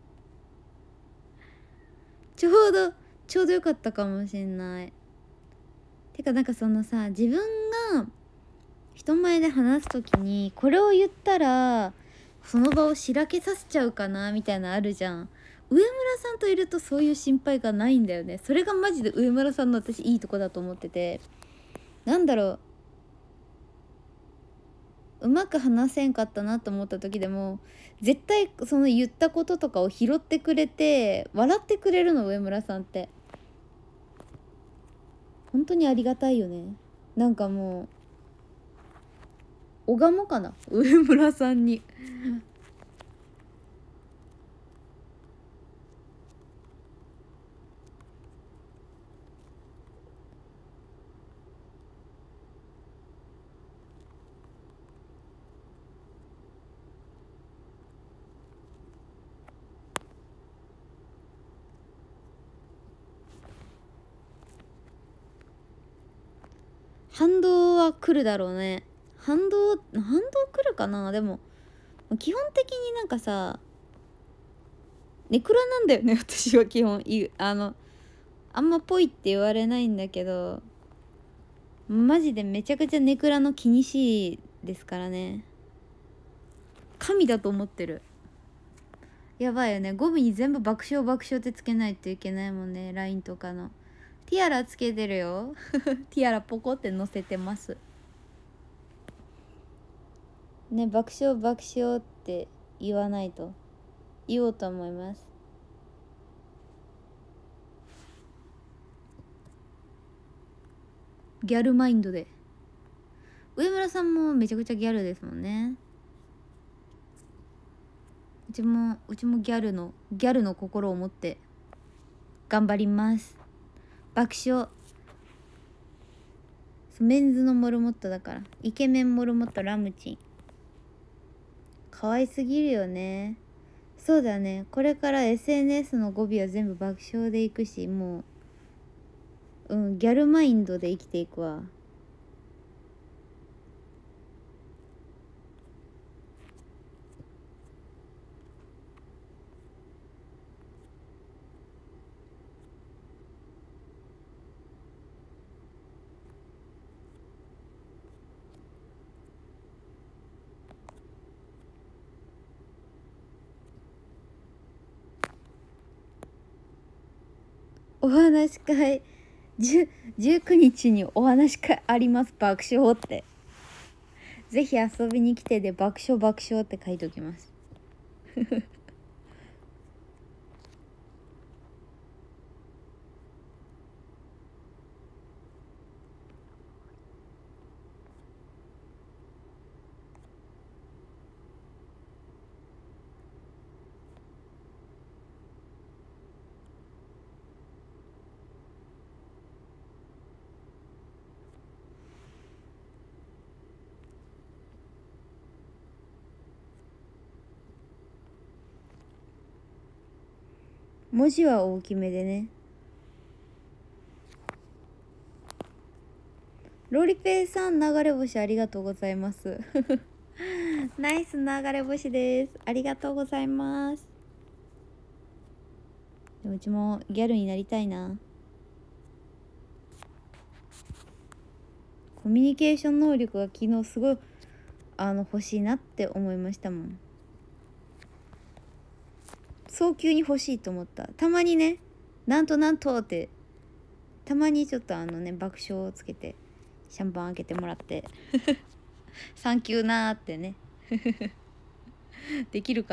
ちょうどよかったかもしんない。てかなんかそのさ、自分が人前で話す時にこれを言ったらその場をしらけさせちゃうかなみたいなのあるじゃん。上村さんといるとそういう心配がないんだよね。それがマジで上村さんの私いいとこだと思ってて、なんだろうまく話せんかったなと思った時でも絶対その言ったこととかを拾ってくれて笑ってくれるの。上村さんって本当にありがたいよね。なんかもう拝もうかな上村さんに反動は来るだろうね。反動来るかな。でも基本的になんかさネクラなんだよね私は基本あんまぽいって言われないんだけど、マジでめちゃくちゃネクラの気にしいですからね。神だと思ってる。 やばいよね。語尾に全部爆笑爆笑ってつけないといけないもんね。 LINE とかの。ティアラつけてるよティアラポコって載せてますね。爆笑爆笑って言わないと、言おうと思います。ギャルマインドで。上村さんもめちゃくちゃギャルですもんね。うちもギャルの心を持って頑張ります。爆笑。メンズのモルモットだから。イケメンモルモットラムチン可愛すぎるよね。そうだね。これから SNS の語尾は全部爆笑でいくし、もうギャルマインドで生きていくわ。お話し会19日にお話し会あります。爆笑って。ぜひ遊びに来てで爆笑爆笑って書いておきます文字は大きめでね。ロリペイさん、流れ星ありがとうございますナイス流れ星です。ありがとうございます。でもうちもギャルになりたいな。コミュニケーション能力が昨日すごい欲しいなって思いましたもん。早急に欲しいと思った。たまにね、なんとってたまにちょっと爆笑をつけてシャンパン開けてもらってサンキューなーってねできるか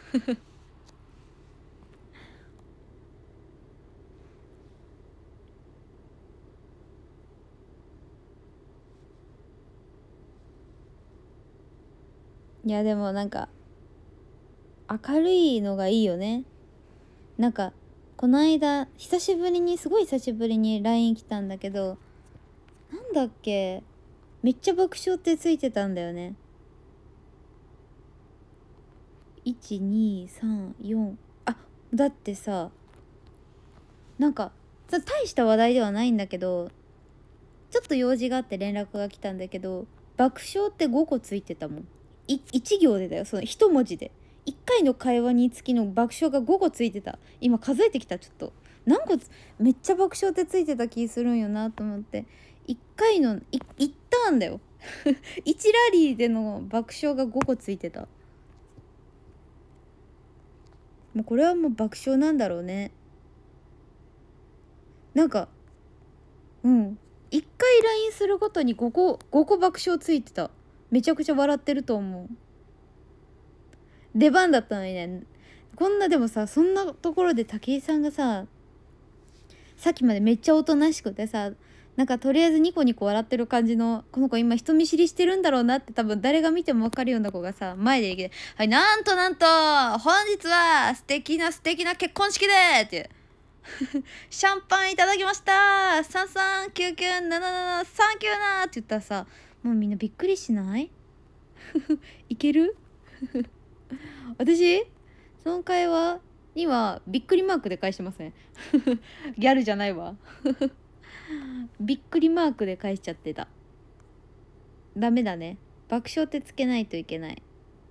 ないやでもなんか明るいのがいいよね。なんかこの間すごい久しぶりに LINE 来たんだけど、なんだっけ、めっちゃ爆笑ってついてたんだよね。1234、あ、だってさ、なんか大した話題ではないんだけど、ちょっと用事があって連絡が来たんだけど、爆笑って5個ついてたもん。1行でだよ、その1文字で1回の会話につきの爆笑が5個ついてた。今数えてきた。ちょっと何個めっちゃ爆笑ってついてた気するんよなと思って。1回の1ターンだよ1ラリーでの爆笑が5個ついてた。もうこれはもう爆笑なんだろうね。なんか1回 LINE するごとに5個爆笑ついてた。めちゃくちゃ笑ってると思う。出番だったのにね。こんな、でもさ、そんなところで武井さんがさっきまでめっちゃおとなしくてさ、なんかとりあえずニコニコ笑ってる感じの、この子今人見知りしてるんだろうなって多分誰が見ても分かるような子がさ前で来て「はい、なんと本日は素敵な結婚式で!」ってシャンパンいただきました、33997739なって言ったらさ、もうみんなびっくりしないいける私その会話にはびっくりマークで返してませんギャルじゃないわびっくりマークで返しちゃってた。ダメだね。爆笑ってつけないといけない。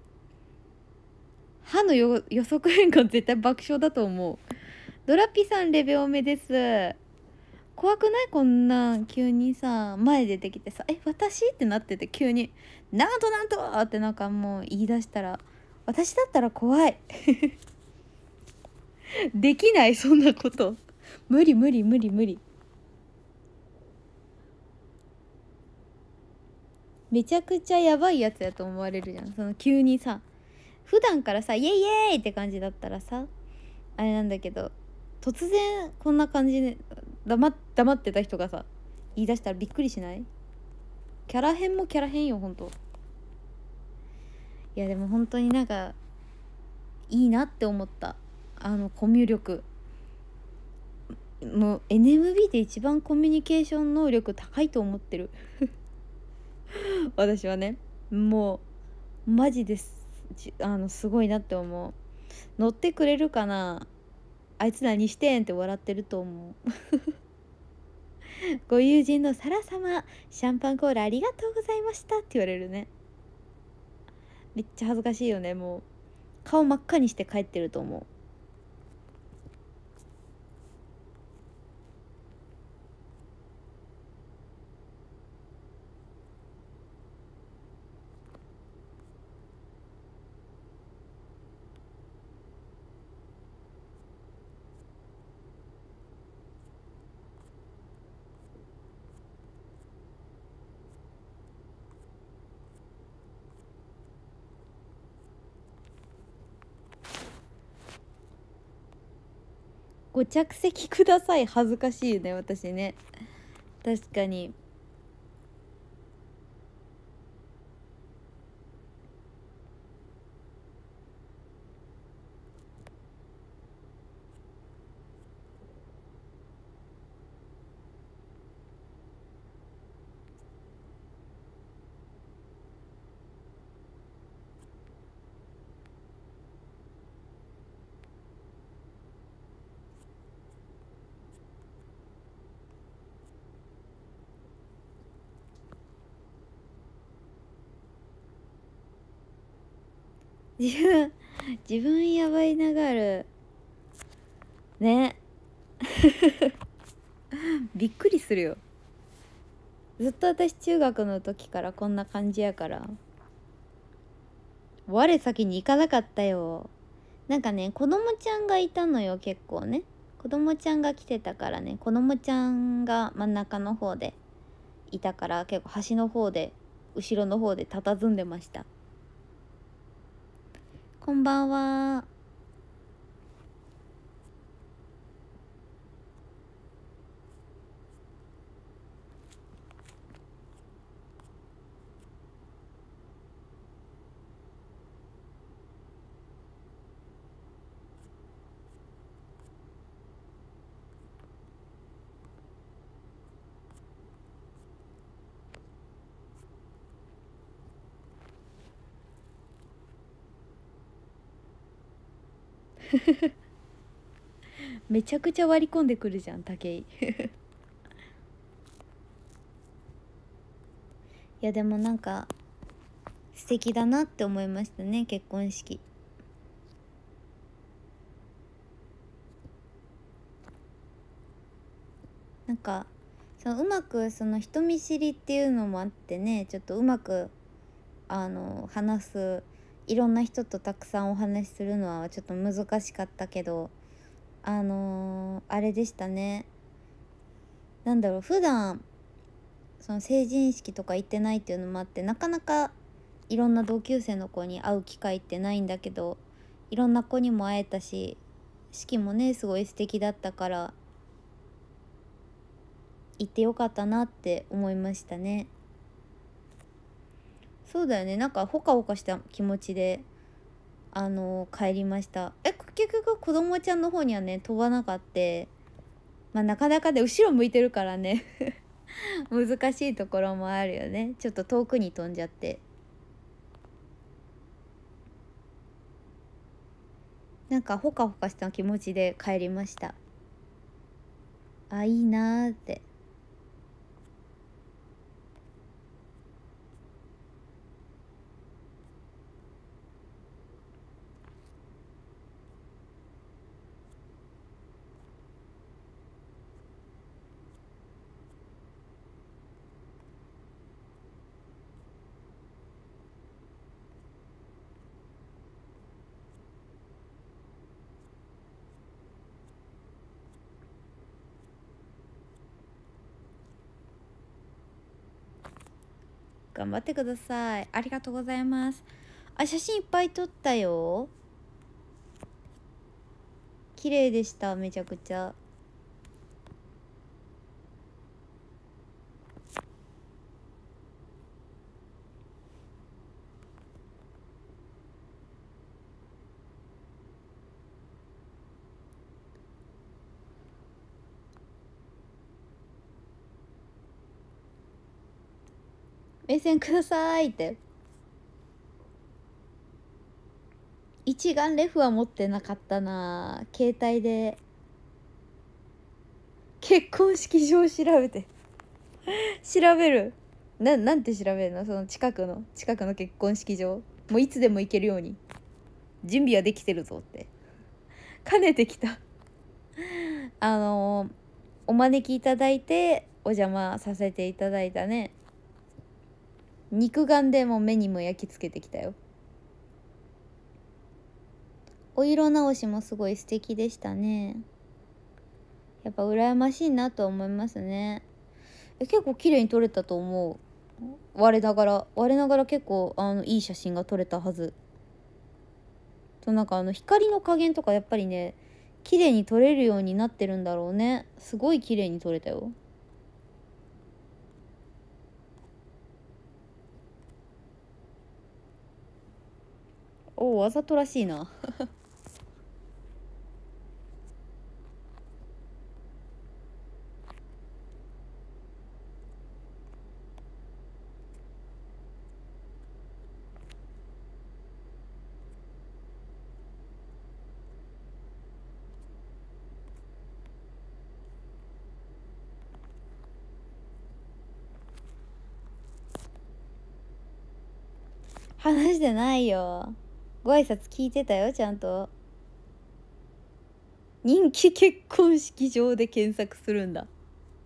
歯の予測変換絶対爆笑だと思う。ドラピさんレベオメです。怖くない？こんなん急にさ前出てきてさ「私?」ってなってて、急に「なんと!」ってなんかもう言い出したら、私だったら怖いできない、そんなこと。無理無理無理無理。めちゃくちゃやばいやつやと思われるじゃん。その急にさ、普段からさイエイイエイって感じだったらさあれなんだけど、突然こんな感じで黙ってた人がさ言い出したらびっくりしない？キャラ変もキャラ変よ、ほんと。いやでも本当になんかいいなって思った。コミュ力。もう NMB で一番コミュニケーション能力高いと思ってる。私はね、もうマジです。すごいなって思う。乗ってくれるかな、あいつ何してんって笑ってると思う。ご友人のサラ様、シャンパンコールありがとうございましたって言われるね。めっちゃ恥ずかしいよね。もう顔真っ赤にして帰ってると思う。ご着席ください、恥ずかしいね私ね。確かに。自分自分やばいながるね。びっくりするよ。ずっと私中学の時からこんな感じやから、我先に行かなかったよ。なんかね、子供ちゃんがいたのよ、結構ね。子供ちゃんが来てたからね、子供ちゃんが真ん中の方でいたから、結構端の方で後ろの方で佇んでました。こんばんは。めちゃくちゃ割り込んでくるじゃん、武井。いやでもなんか素敵だなって思いましたね、結婚式。なんかうまくその人見知りっていうのもあってね、ちょっとうまく話す、いろんな人とたくさんお話しするのはちょっと難しかったけど、あれでしたね。なんだろう、普段その成人式とか行ってないっていうのもあって、なかなかいろんな同級生の子に会う機会ってないんだけど、いろんな子にも会えたし、式もねすごい素敵だったから行ってよかったなって思いましたね。そうだよね、なんかほかほかした気持ちで帰りました。結局子供ちゃんの方にはね飛ばなかった。まあなかなかで後ろ向いてるからね。難しいところもあるよね。ちょっと遠くに飛んじゃって、なんかほかほかした気持ちで帰りました。あ、いいなーって。 頑張ってください。ありがとうございます。あ、写真いっぱい撮ったよ。綺麗でした、めちゃくちゃ。目線くださいって。一眼レフは持ってなかったな。携帯で結婚式場調べて調べる。なんて調べるの？その近くの結婚式場、もういつでも行けるように準備はできてるぞって兼ねてきた。お招きいただいてお邪魔させていただいたね。肉眼でも目にも焼き付けてきたよ。お色直しもすごい素敵でしたね。やっぱ羨ましいなと思いますね。結構綺麗に撮れたと思う。我ながら結構いい写真が撮れたはず。となんか光の加減とかやっぱりね綺麗に撮れるようになってるんだろうね。すごい綺麗に撮れたよ。おお、わざとらしいな。話してないよ。ご挨拶聞いてたよ、ちゃんと。人気結婚式場で検索するんだ。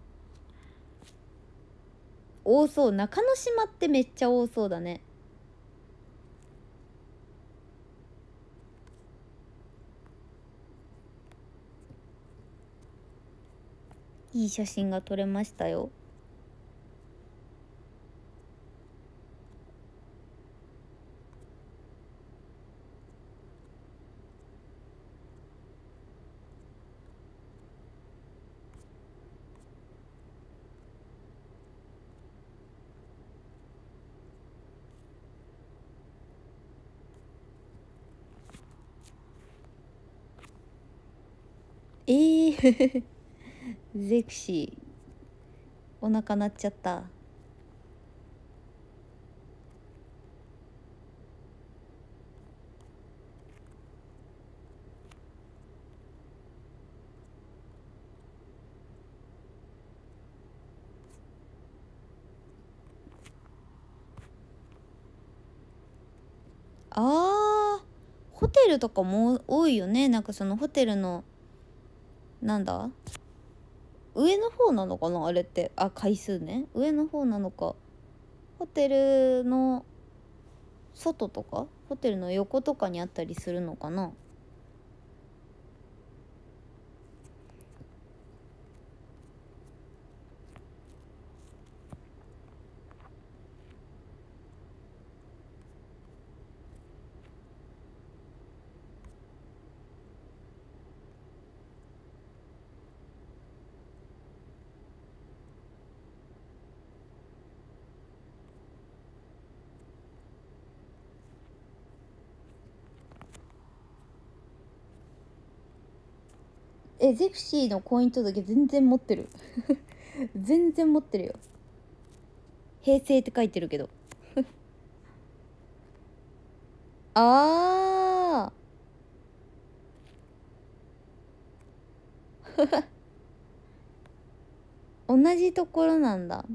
多そう。中之島ってめっちゃ多そうだね。いい写真が撮れましたよ。ゼクシーお腹鳴っちゃった。あー、ホテルとかも多いよね。なんかそのホテルのなんだ上の方なのかなあれって。あ、回数ね、上の方なのか。ホテルの外とかホテルの横とかにあったりするのかな。ゼクシーの婚姻届全然持ってる。全然持ってるよ。平成って書いてるけど。あー、同じところなんだ。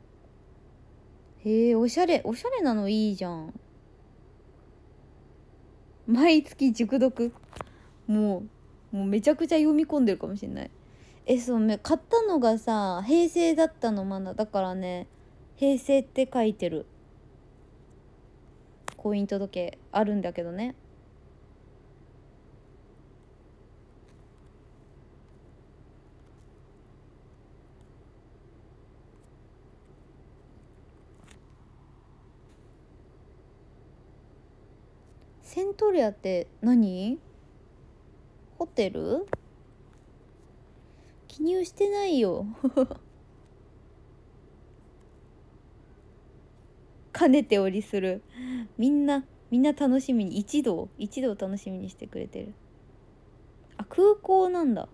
へえ、おしゃれなのいいじゃん。毎月熟読。ももうめちゃくちゃ読み込んでるかもしれない。そうね、買ったのがさ平成だったの。まだからね平成って書いてる婚姻届あるんだけどね。 セントリアって何？ホテル？記入してないよ兼ねておりする。みんな楽しみに、一同楽しみにしてくれてる。あ、空港なんだ。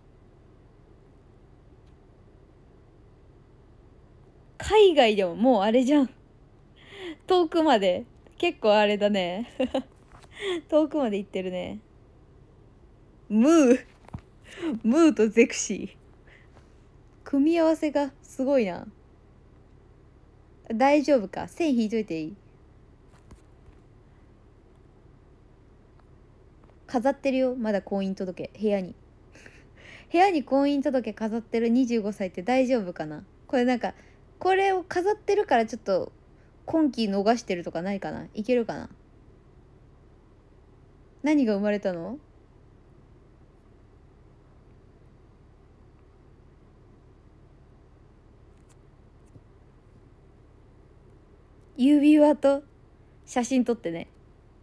海外でももうあれじゃん。遠くまで結構あれだね遠くまで行ってるね。ムーとゼクシー、組み合わせがすごいな。大丈夫か、線引いといていい？飾ってるよ、まだ婚姻届部屋に婚姻届飾ってる25歳って大丈夫かな。これなんか、これを飾ってるからちょっと今期逃してるとかないかな。いけるかな。何が生まれたの？指輪と写真撮ってね。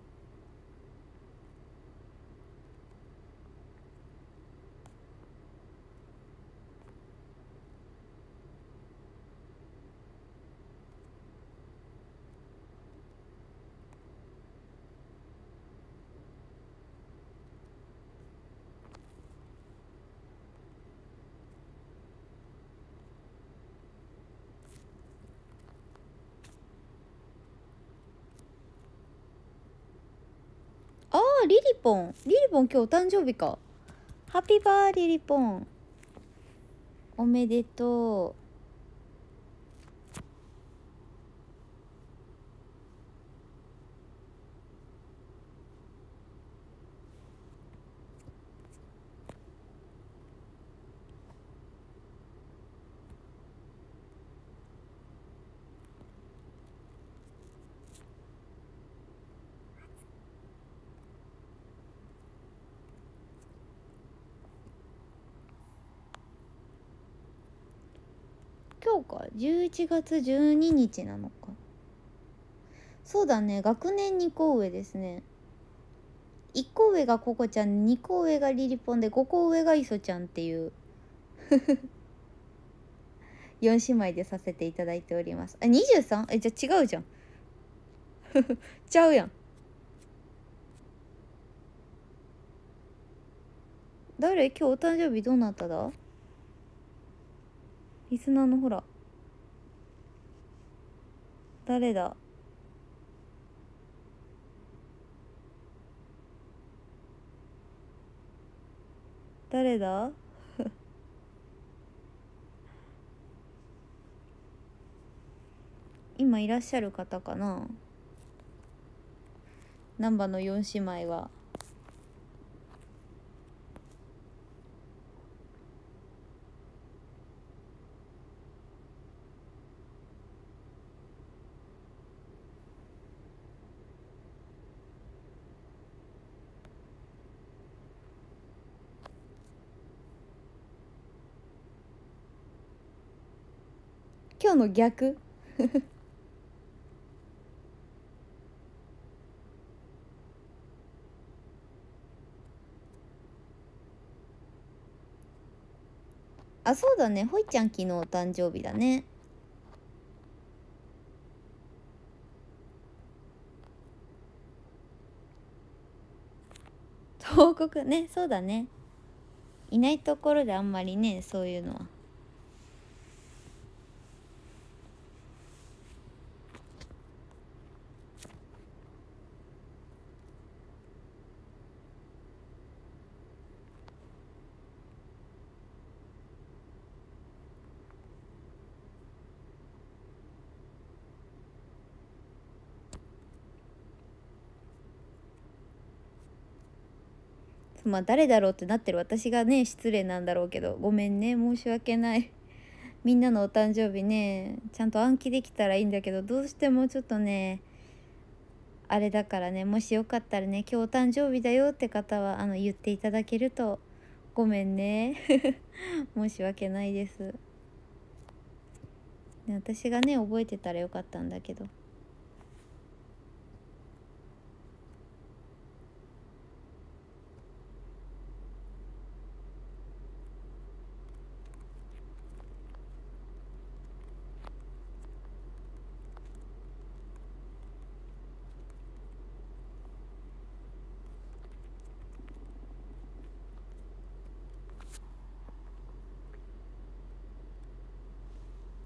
あー、リリポン今日お誕生日か。ハッピーバーリリポン、おめでとう。今日か、11月12日なのか。そうだね、学年2個上ですね。1個上がココちゃん、2個上がリリポンで、5個上がイソちゃんっていう4姉妹でさせていただいております。あ、23？ じゃあ違うじゃんちゃうやん。誰？今日お誕生日どうなっただ？リスナーのほら、誰だ？誰だ今いらっしゃる方かな。難波の4姉妹は。今日の逆あ、そうだね、ほいちゃん昨日お誕生日だね。報告ね、そうだね、いないところであんまりね、そういうのは。まあ誰だろうってなってる私がね失礼なんだろうけど、ごめんね、申し訳ないみんなのお誕生日ねちゃんと暗記できたらいいんだけど、どうしてもちょっとねあれだからね、もしよかったらね、今日お誕生日だよって方は言っていただけるとごめんね申し訳ないです。私がね覚えてたらよかったんだけど。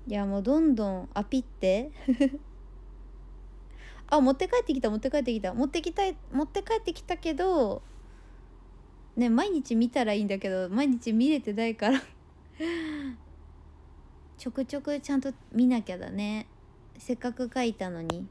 いやもうどんどんアピってあ、持って帰ってきた持って帰ってきた持って帰ってきたけどね、毎日見たらいいんだけど毎日見れてないからちょくちょくちゃんと見なきゃだね。せっかく書いたのに。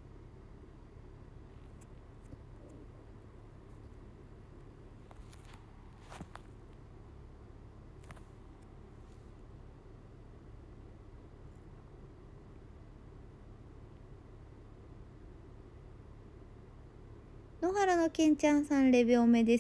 野原のけんちゃんさんレベおめです。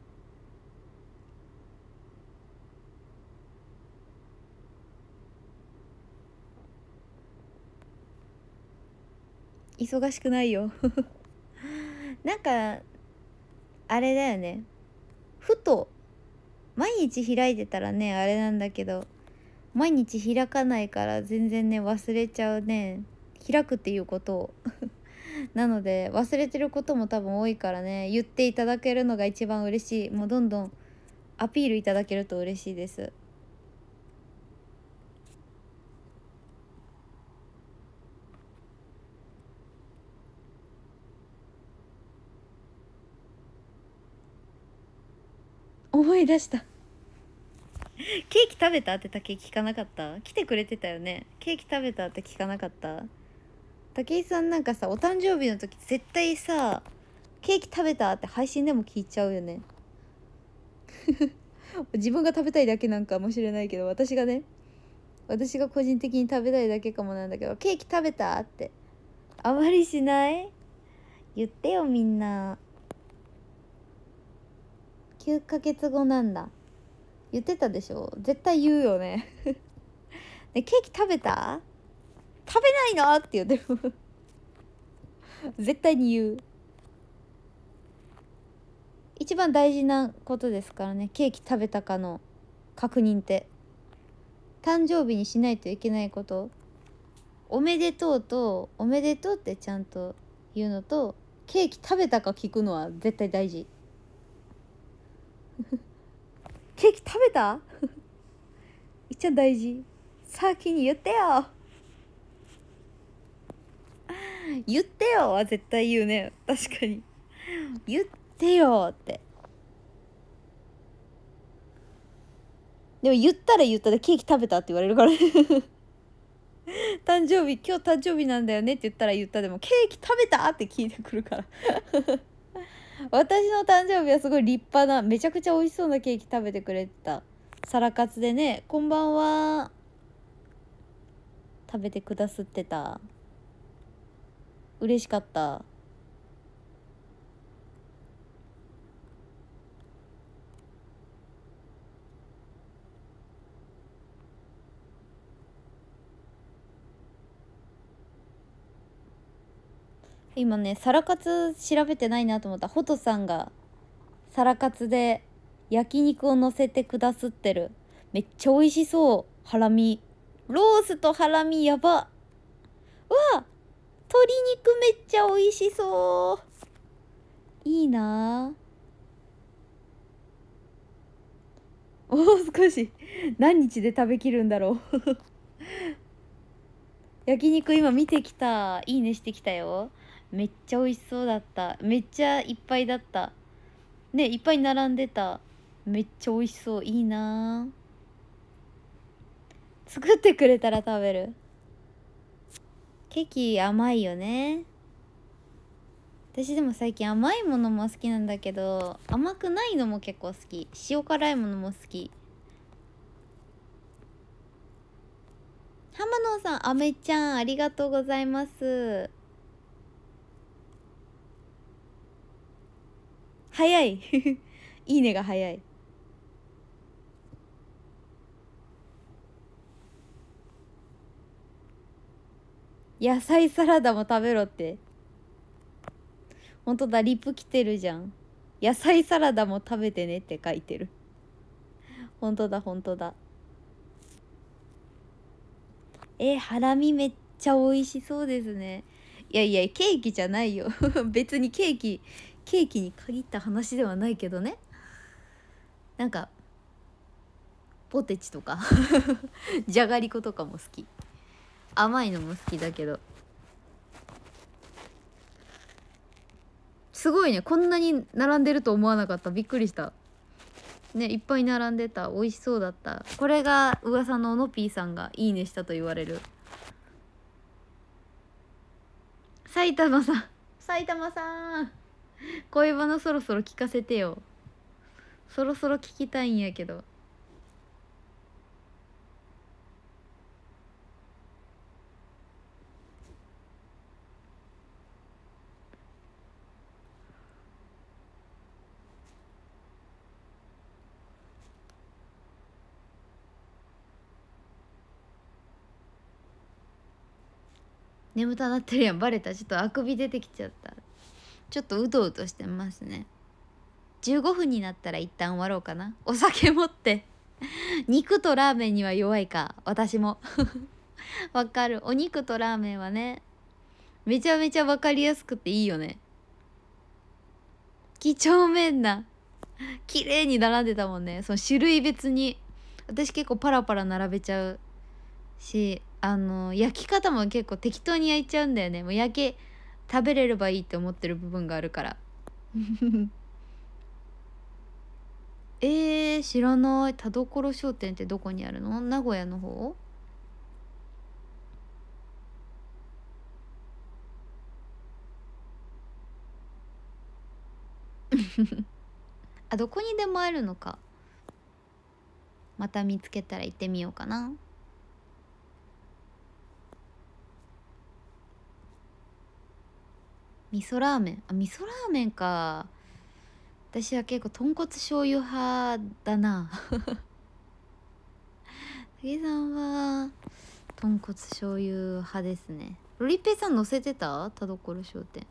忙しくないよなんかあれだよね、ふと毎日開いてたらねあれなんだけど、毎日開かないから全然ね忘れちゃうね、開くっていうことをなので忘れてることも多分多いからね、言っていただけるのが一番嬉しい。もうどんどんアピールいただけると嬉しいです。思い出したケーキ食べたって竹井聞かなかった？来てくれてたよね。ケーキ食べたって聞かなかった？竹井さんなんかさ、お誕生日の時絶対さ、ケーキ食べたって配信でも聞いちゃうよね自分が食べたいだけなんかもしれないけど、私が個人的に食べたいだけかもなんだけど、ケーキ食べたってあまりしない？言ってよみんな。9ヶ月後なんだ。言ってたでしょ、絶対言うよねね、ケーキ食べた？食べないのって言ってる絶対に言う。一番大事なことですからね、ケーキ食べたかの確認って。誕生日にしないといけないこと、おめでとうとおめでとうってちゃんと言うのと、ケーキ食べたか聞くのは絶対大事ケーキ食べた一番大事。先に言ってよ言ってよは絶対言うね。確かに言ってよって。でも言ったら言ったでケーキ食べたって言われるから誕生日今日誕生日なんだよねって言ったら言ったでもケーキ食べたって聞いてくるから私の誕生日はすごい立派なめちゃくちゃ美味しそうなケーキ食べてくれてた。サラカツでね、こんばんは食べてくださってた。嬉しかった。今ねサラカツ調べてないなと思った。ホトさんがサラカツで焼肉を乗せてくださってる。めっちゃ美味しそう。ハラミロースとハラミやば。うわ鶏肉めっちゃ美味しそう。いいなあ。もう少し何日で食べきるんだろう焼肉今見てきた。いいねしてきたよ。めっちゃ美味しそうだった。めっちゃいっぱいだったね。いっぱい並んでた。めっちゃ美味しそう。いいな。作ってくれたら食べる。ケーキ甘いよね。私でも最近甘いものも好きなんだけど、甘くないのも結構好き。塩辛いものも好き。浜野さん、あめちゃんありがとうございます。早いいいねが早い。野菜サラダも食べろって。ほんとだ、リプ来てるじゃん。野菜サラダも食べてねって書いてる。ほんとだほんとだ。ハラミめっちゃ美味しそうですね。いやいやケーキじゃないよ別にケーキに限った話ではないけどね。なんかポテチとかじゃがりことかも好き。甘いのも好きだけど、すごいね、こんなに並んでると思わなかった。びっくりしたね。いっぱい並んでた。美味しそうだった。これが噂ののぴーさんがいいねしたと言われる。埼玉さん、埼玉さん、恋バナそろそろ聞かせてよ。そろそろ聞きたいんやけど。眠たなってるやん。バレた。ちょっとあくび出てきちゃった。ちょっとうとうとしてますね。15分になったら一旦終わろうかな。お酒持って肉とラーメンには弱いか、私もわかる。お肉とラーメンはね、めちゃめちゃわかりやすくていいよね。几帳面な、綺麗に並んでたもんね。その種類別に。私結構パラパラ並べちゃうし、焼き方も結構適当に焼いちゃうんだよね。もう食べれればいいって思ってる部分があるから知らない。田所商店ってどこにあるの？名古屋の方？あ、どこにでもあるのか。また見つけたら行ってみようかな。味噌ラーメン、あ、味噌ラーメンか。私は結構豚骨醤油派だな武井さんは豚骨醤油派ですね。ロリペイさん乗せてた？田所商店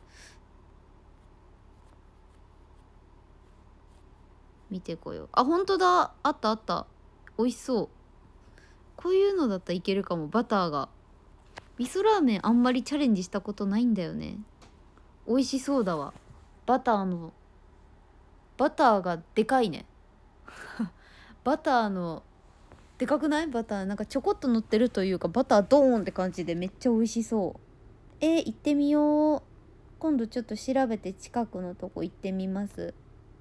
見てこよう。あ、本当だ、あったあった。美味しそう。こういうのだったらいけるかも。バターが。味噌ラーメンあんまりチャレンジしたことないんだよね。美味しそうだわ。バターがでかいねバターのでかくない？バターなんかちょこっと乗ってるというか、バタードーンって感じでめっちゃ美味しそう。行ってみよう。今度ちょっと調べて近くのとこ行ってみます。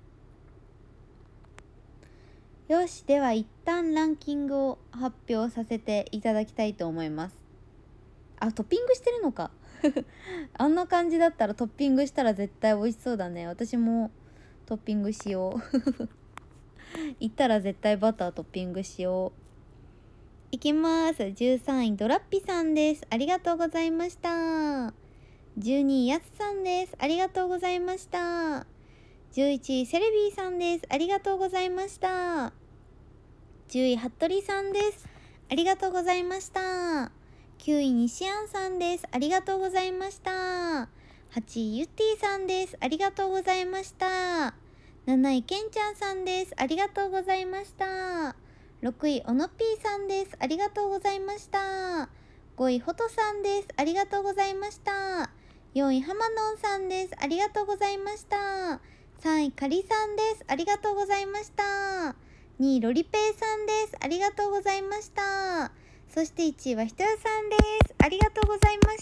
よし、では一旦ランキングを発表させていただきたいと思います。あ、トッピングしてるのかあんな感じだったらトッピングしたら絶対美味しそうだね。私もトッピングしよう行ったら絶対バタートッピングしよう。いきます。13位ドラッピさんです。ありがとうございました。12位やすさんです。ありがとうございました。11位セレビーさんです。ありがとうございました。10位服部さんです。ありがとうございました。9位西安さんです。ありがとうございました。8位ゆってぃさんです。ありがとうございました。7位けんちゃんさんです。ありがとうございました。6位おのぴーさんです。ありがとうございました。5位フォトさんです。ありがとうございました。4位はまのんさんです。ありがとうございました。3位かりさんです。ありがとうございました。2位ロリペイさんです。ありがとうございました。そして1位はひとやさんです。ありがとうございました。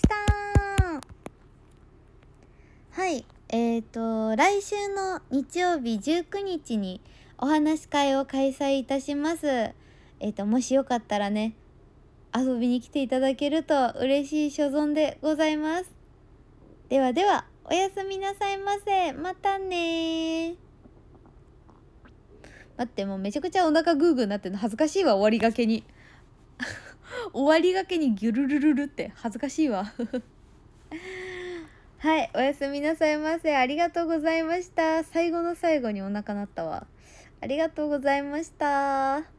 はい、来週の日曜日19日にお話し会を開催いたします。もしよかったらね、遊びに来ていただけると嬉しい所存でございます。ではでは、おやすみなさいませ。またね。待って、もうめちゃくちゃお腹グーグーなってるの恥ずかしいわ。終わりがけに終わりがけにギュルルルルって恥ずかしいわはい、おやすみなさいませ。ありがとうございました。最後の最後にお腹鳴ったわ。ありがとうございました。